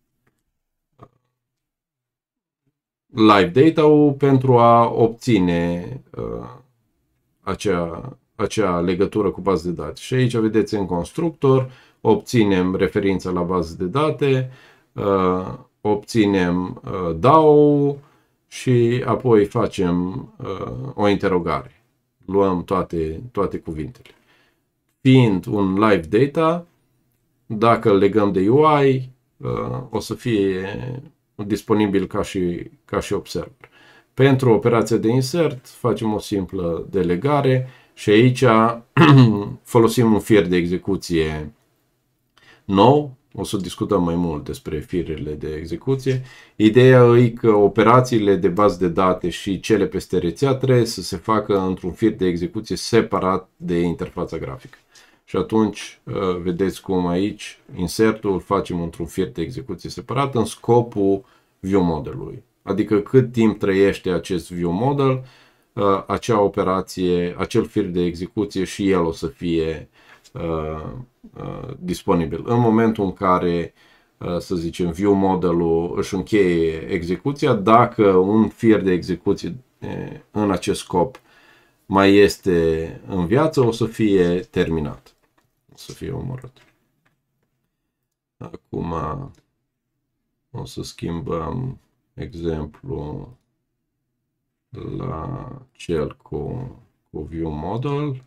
live data-ul pentru a obține uh, acea, acea legătură cu bază de date. Și aici vedeți în constructor, obținem referința la bază de date, uh, obținem uh, D A O și apoi facem uh, o interogare. Luăm toate, toate cuvintele. Fiind un live data, dacă îl legăm de U I, uh, o să fie disponibil ca și, ca și observer. Pentru operația de insert facem o simplă delegare și aici folosim un fir de execuție nou. O să discutăm mai mult despre firele de execuție. Ideea e că operațiile de bază de date și cele peste rețea trebuie să se facă într-un fir de execuție separat de interfața grafică. Și atunci vedeți cum aici insertul îl facem într-un fir de execuție separat în scopul view modelului. Adică cât timp trăiește acest view model, acea operație, acel fir de execuție și el o să fie uh, uh, disponibil. În momentul în care, uh, să zicem, view modelul își încheie execuția, dacă un fir de execuție uh, în acest scop mai este în viață, o să fie terminat. O să fie omorât. Acum o să schimbăm exemplu la cel cu, cu view model.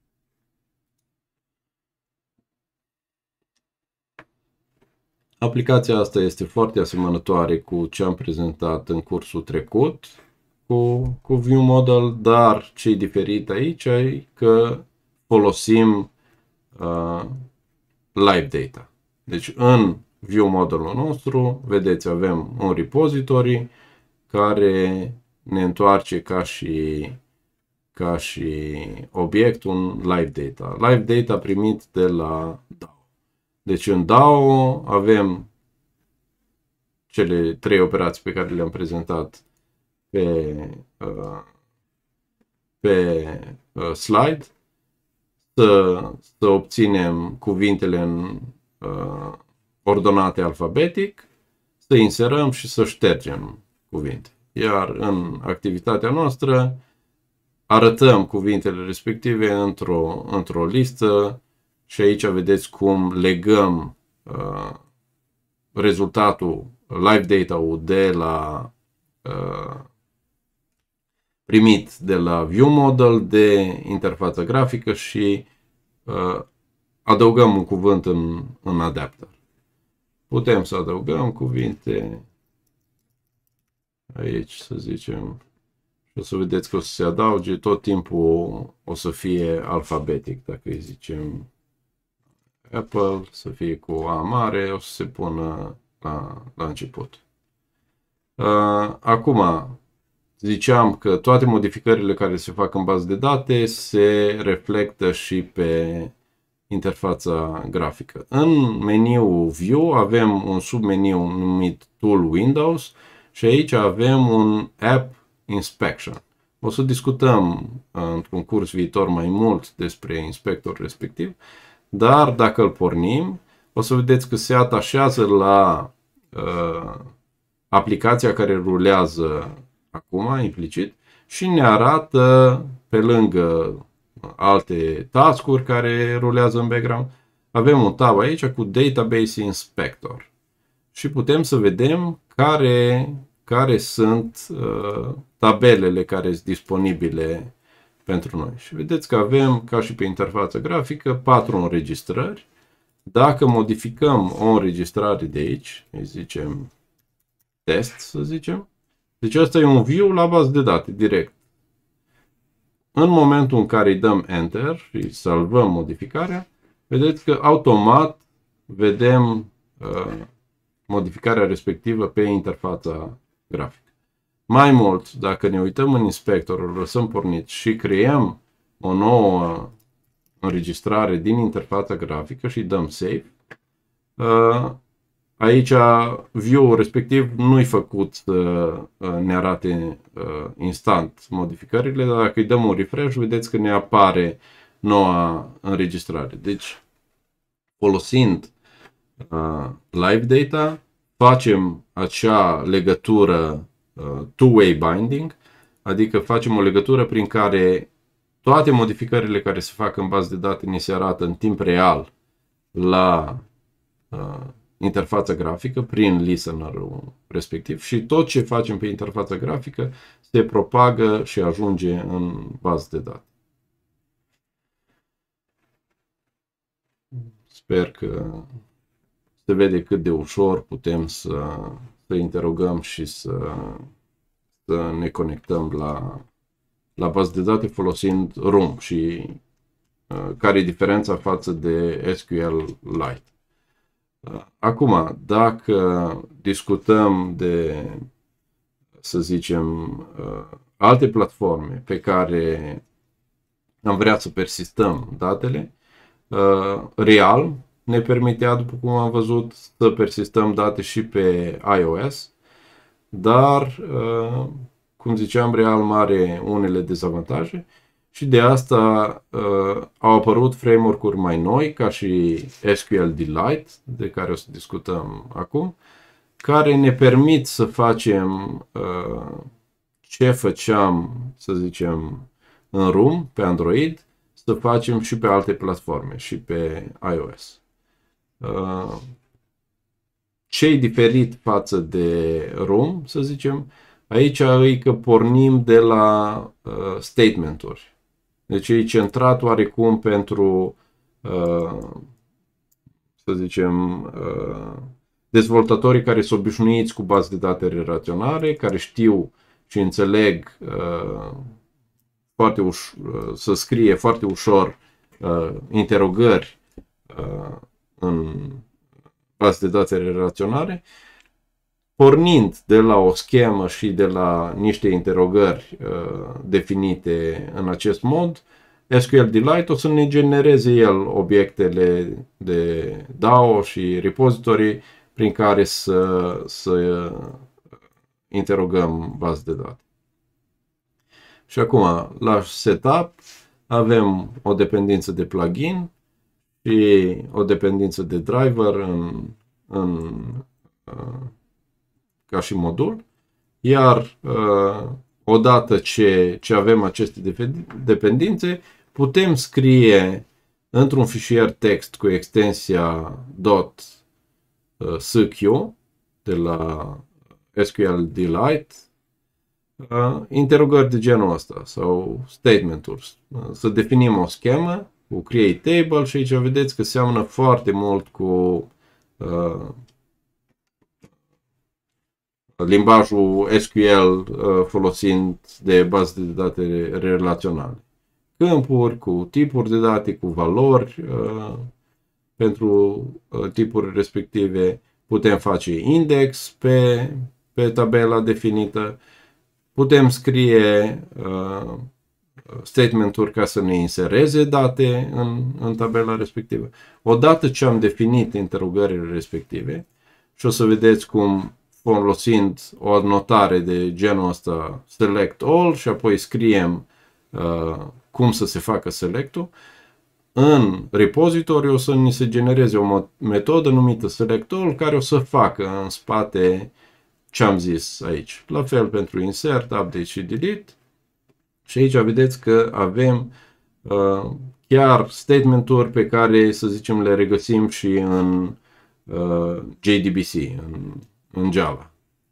Aplicația asta este foarte asemănătoare cu ce am prezentat în cursul trecut cu, cu view model, dar ce e diferit aici e că folosim uh, live data. Deci în view modelul nostru, vedeți, avem un repository care ne întoarce ca și, ca și obiect un live data. Live data primit de la D A O. Deci în D A O avem cele trei operații pe care le-am prezentat pe, uh, pe uh, slide. Să, să obținem cuvintele în uh, ordonate alfabetic, să inserăm și să ștergem cuvinte. Iar în activitatea noastră arătăm cuvintele respective într-o într-o listă și aici vedeți cum legăm uh, rezultatul live data-ul de la uh, primit de la view model de interfața grafică și uh, adăugăm un cuvânt în, în adapter. Putem să adăugăm cuvinte aici, să zicem, și o să vedeți că o să se adauge, tot timpul o să fie alfabetic, dacă îi zicem Apple, să fie cu A mare, o să se pună la, la început. Uh, acum, ziceam că toate modificările care se fac în bază de date se reflectă și pe interfața grafică. În meniul View avem un submeniu numit Tool Windows și aici avem un App inspection. O să discutăm într-un curs viitor mai mult despre inspectorul respectiv, dar dacă îl pornim, o să vedeți că se atașează la uh, aplicația care rulează acum, implicit, și ne arată pe lângă alte task-uri care rulează în background. Avem un tab aici cu Database Inspector și putem să vedem care, care sunt uh, tabelele care sunt disponibile pentru noi. Și vedeți că avem, ca și pe interfața grafică, patru înregistrări. Dacă modificăm o înregistrare de aici, îi zicem test, să zicem, deci asta e un view la bază de date, direct. În momentul în care îi dăm Enter și salvăm modificarea, vedeți că automat vedem uh, modificarea respectivă pe interfața grafică. Mai mult, dacă ne uităm în inspector, îl lăsăm pornit și creăm o nouă înregistrare din interfața grafică și dăm Save, uh, aici view-ul respectiv nu-i făcut să ne arate uh, instant modificările, dar dacă îi dăm un refresh, vedeți că ne apare noua înregistrare. Deci, folosind uh, live data, facem acea legătură uh, two-way binding, adică facem o legătură prin care toate modificările care se fac în bază de date ni se arată în timp real la uh, interfața grafică prin listener-ul respectiv și tot ce facem pe interfața grafică se propagă și ajunge în bază de date. Sper că se vede cât de ușor putem să, să interogăm și să, să ne conectăm la, la bază de date folosind Room și uh, care e diferența față de S Q Lite. Acum, dacă discutăm de, să zicem, alte platforme pe care am vrea să persistăm datele, Realm ne permitea, după cum am văzut, să persistăm date și pe iOS, dar, cum ziceam, Realm are unele dezavantaje. Și de asta uh, au apărut framework-uri mai noi, ca și S Q Lite, de care o să discutăm acum, care ne permit să facem uh, ce făceam, să zicem, în Room, pe Android, să facem și pe alte platforme, și pe iOS. Uh, ce-i diferit față de Room, să zicem, aici e că pornim de la uh, statement-uri. Deci e centrat oarecum pentru, uh, să zicem, uh, dezvoltatorii care sunt obișnuiți cu baze de date relaționale, care știu și înțeleg uh, foarte uș- uh, să scrie foarte ușor uh, interogări uh, în baze de date relaționale, pornind de la o schemă și de la niște interogări uh, definite în acest mod, S Q Lite o să ne genereze el obiectele de D A O și repository prin care să, să interogăm baze de date. Și acum, la setup, avem o dependență de plugin și o dependență de driver în, în uh, ca și modul, iar uh, odată ce, ce avem aceste dependențe, putem scrie într-un fișier text cu extensia .sq de la S Q Lite uh, interogări de genul ăsta sau statement-uri. Uh, să definim o schemă cu create table și aici vedeți că seamănă foarte mult cu uh, limbajul S Q L uh, folosind de baze de date relaționale. Câmpuri cu tipuri de date, cu valori uh, pentru uh, tipuri respective. Putem face index pe, pe tabela definită. Putem scrie uh, statement-uri ca să ne insereze date în, în tabela respectivă. Odată ce am definit interogările respective, și o să vedeți cum folosind o anotare de genul ăsta select all și apoi scriem uh, cum să se facă select-ul. În repozitoriu o să ni se genereze o metodă numită select all care o să facă în spate ce am zis aici. La fel pentru insert, update și delete. Și aici vedeți că avem uh, chiar statement-uri pe care, să zicem, le regăsim și în uh, J D B C, în, în Java.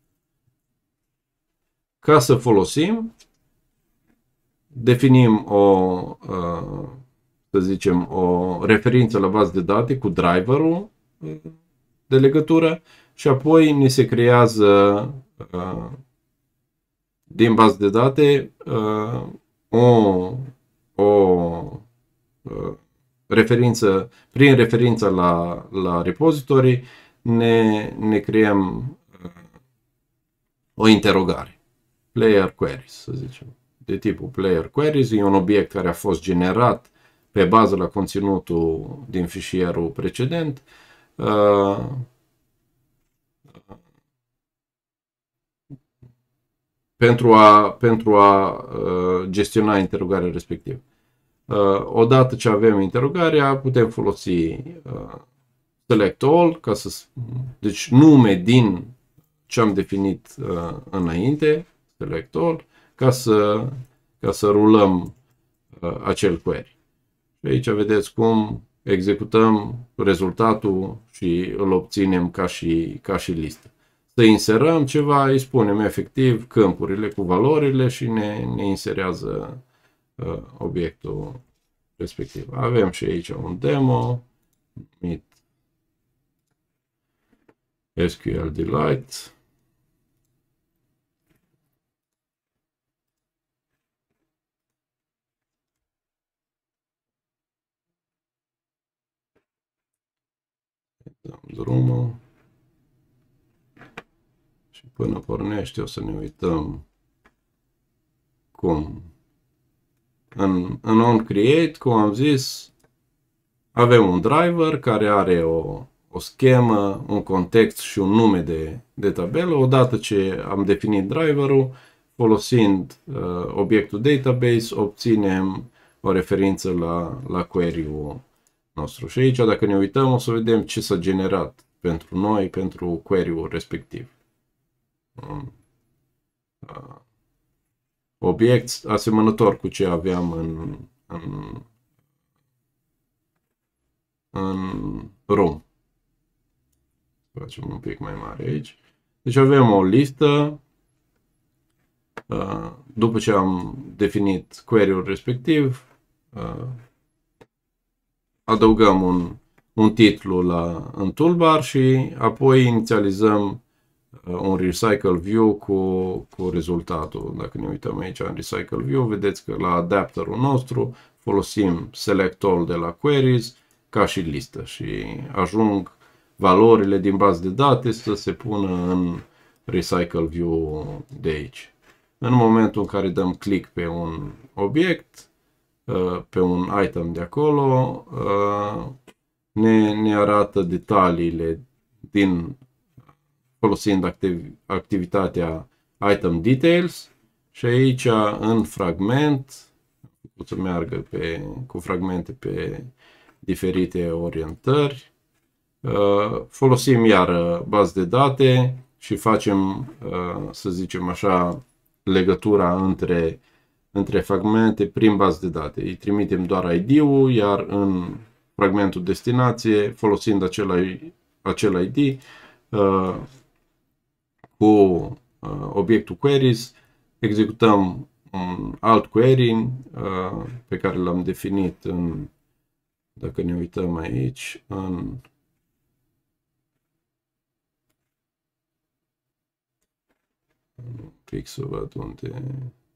Ca să folosim, definim o, uh, să zicem, o referință la bază de date cu driverul de legătură și apoi ni se creează uh, din bază de date uh, o, o uh, referință, prin referința la, la repository ne, ne creăm uh, o interogare. Player queries, să zicem. De tipul player queries, e un obiect care a fost generat pe bază la conținutul din fișierul precedent. Uh, pentru a, pentru a uh, gestiona interogarea respectivă. Uh, odată ce avem interogarea, putem folosi uh, select all, ca să, deci nume din ce am definit uh, înainte, select all, ca să, ca să rulăm uh, acel query. Și aici vedeți cum executăm rezultatul și îl obținem ca și, ca și listă. Să inserăm ceva, îi spunem efectiv câmpurile cu valorile și ne, ne inserează uh, obiectul respectiv. Avem și aici un demo numit S Q L Delight. Dăm drumul. Și până pornește o să ne uităm cum. În, în onCreate, cum am zis, avem un driver care are o, o schemă, un context și un nume de, de tabelă. Odată ce am definit driverul, folosind uh, obiectul database, obținem o referință la, la query-ul nostru. Și aici, dacă ne uităm, o să vedem ce s-a generat pentru noi, pentru query-ul respectiv. Un uh, obiect asemănător cu ce aveam în, în, în room. Facem un pic mai mare aici. Deci avem o listă. Uh, după ce am definit query-ul respectiv, uh, adăugăm un, un titlu la, în toolbar și apoi inițializăm uh, un recycle view cu, cu rezultatul. Dacă ne uităm aici în recycle view, vedeți că la adapterul nostru folosim select all de la queries ca și listă și ajung valorile din bază de date să se pună în recycle view de aici. În momentul în care dăm click pe un obiect, pe un item de acolo, ne, ne arată detaliile din, folosind activ, activitatea item details și aici în fragment, pot să meargă pe, cu fragmente pe diferite orientări, folosim iară bază de date și facem, să zicem așa, legătura între, între fragmente prin bază de date. Îi trimitem doar I D-ul, iar în fragmentul destinație, folosind acel, acel I D, uh, cu uh, obiectul queries, executăm un alt query uh, pe care l-am definit în, dacă ne uităm aici, în un pic să văd unde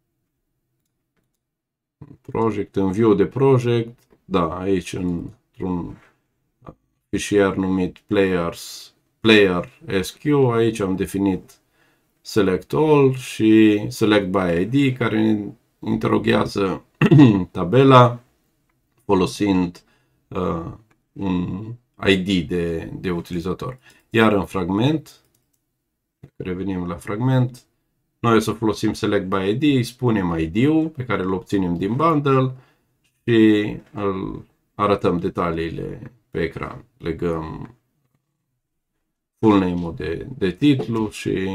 project, în view de project, da, aici într-un fișier numit players, player S Q, aici am definit select all și select by I D care interoghează tabela folosind uh, un I D de, de utilizator. Iar în fragment, revenim la fragment, noi o să folosim select by I D, spunem I D-ul pe care îl obținem din bundle și îl arătăm detaliile pe ecran. Legăm full name-ul de, de titlu și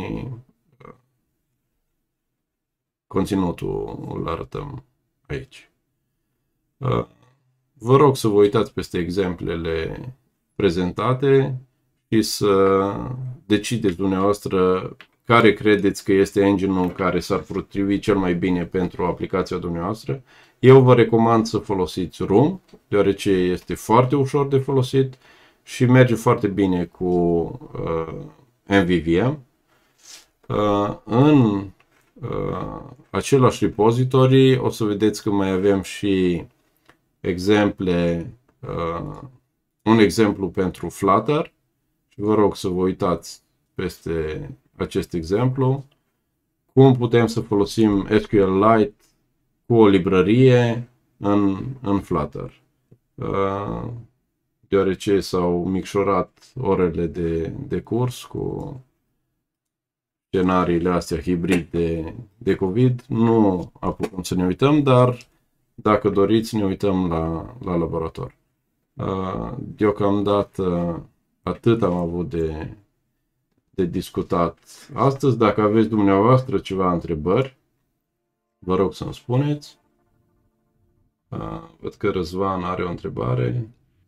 conținutul îl arătăm aici. Vă rog să vă uitați peste exemplele prezentate și să decideți dumneavoastră care credeți că este engine-ul care s-ar potrivi cel mai bine pentru aplicația dumneavoastră. Eu vă recomand să folosiți Room, deoarece este foarte ușor de folosit și merge foarte bine cu uh, M V V M. Uh, în uh, același repository o să vedeți că mai avem și exemple, uh, un exemplu pentru Flutter și vă rog să vă uitați peste acest exemplu, cum putem să folosim S Q Lite cu o librărie în, în Flutter. Uh, deoarece s-au micșorat orele de, de curs cu scenariile astea hibrid de, de COVID, nu apucăm să ne uităm, dar dacă doriți ne uităm la, la laborator. Uh, deocamdată atât am avut de de discutat astăzi. Dacă aveți dumneavoastră ceva întrebări, vă rog să-mi spuneți. Uh, văd că Răzvan are o întrebare.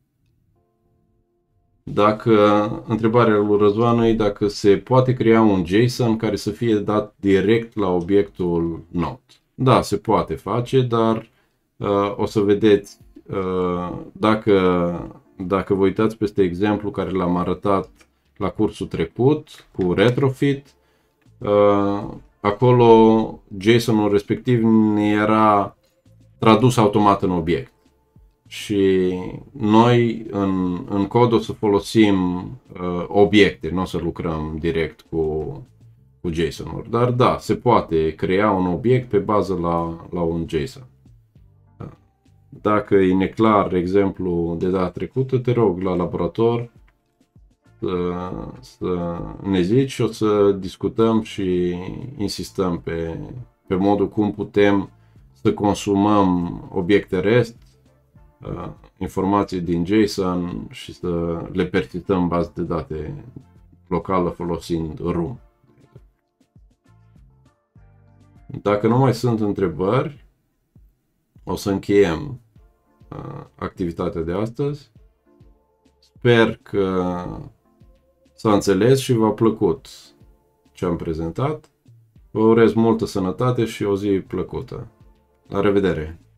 Dacă întrebarea lui Răzvan e dacă se poate crea un JSON care să fie dat direct la obiectul Node. Da, se poate face, dar uh, o să vedeți uh, dacă, dacă vă uitați peste exemplu care l-am arătat la cursul trecut cu retrofit, uh, acolo JSON-ul respectiv ne era tradus automat în obiect și noi în, în cod o să folosim uh, obiecte, nu o să lucrăm direct cu, cu JSON-uri, dar da, se poate crea un obiect pe bază la, la un JSON. Dacă e neclar exemplu de data trecută, te rog la laborator Să, să ne zici și o să discutăm și insistăm pe, pe modul cum putem să consumăm obiecte REST, uh, informații din JSON și să le persistăm în bază de date locală folosind Room. Dacă nu mai sunt întrebări, o să încheiem uh, activitatea de astăzi. Sper că s-a înțeles și v-a plăcut ce am prezentat. Vă urez multă sănătate și o zi plăcută. La revedere!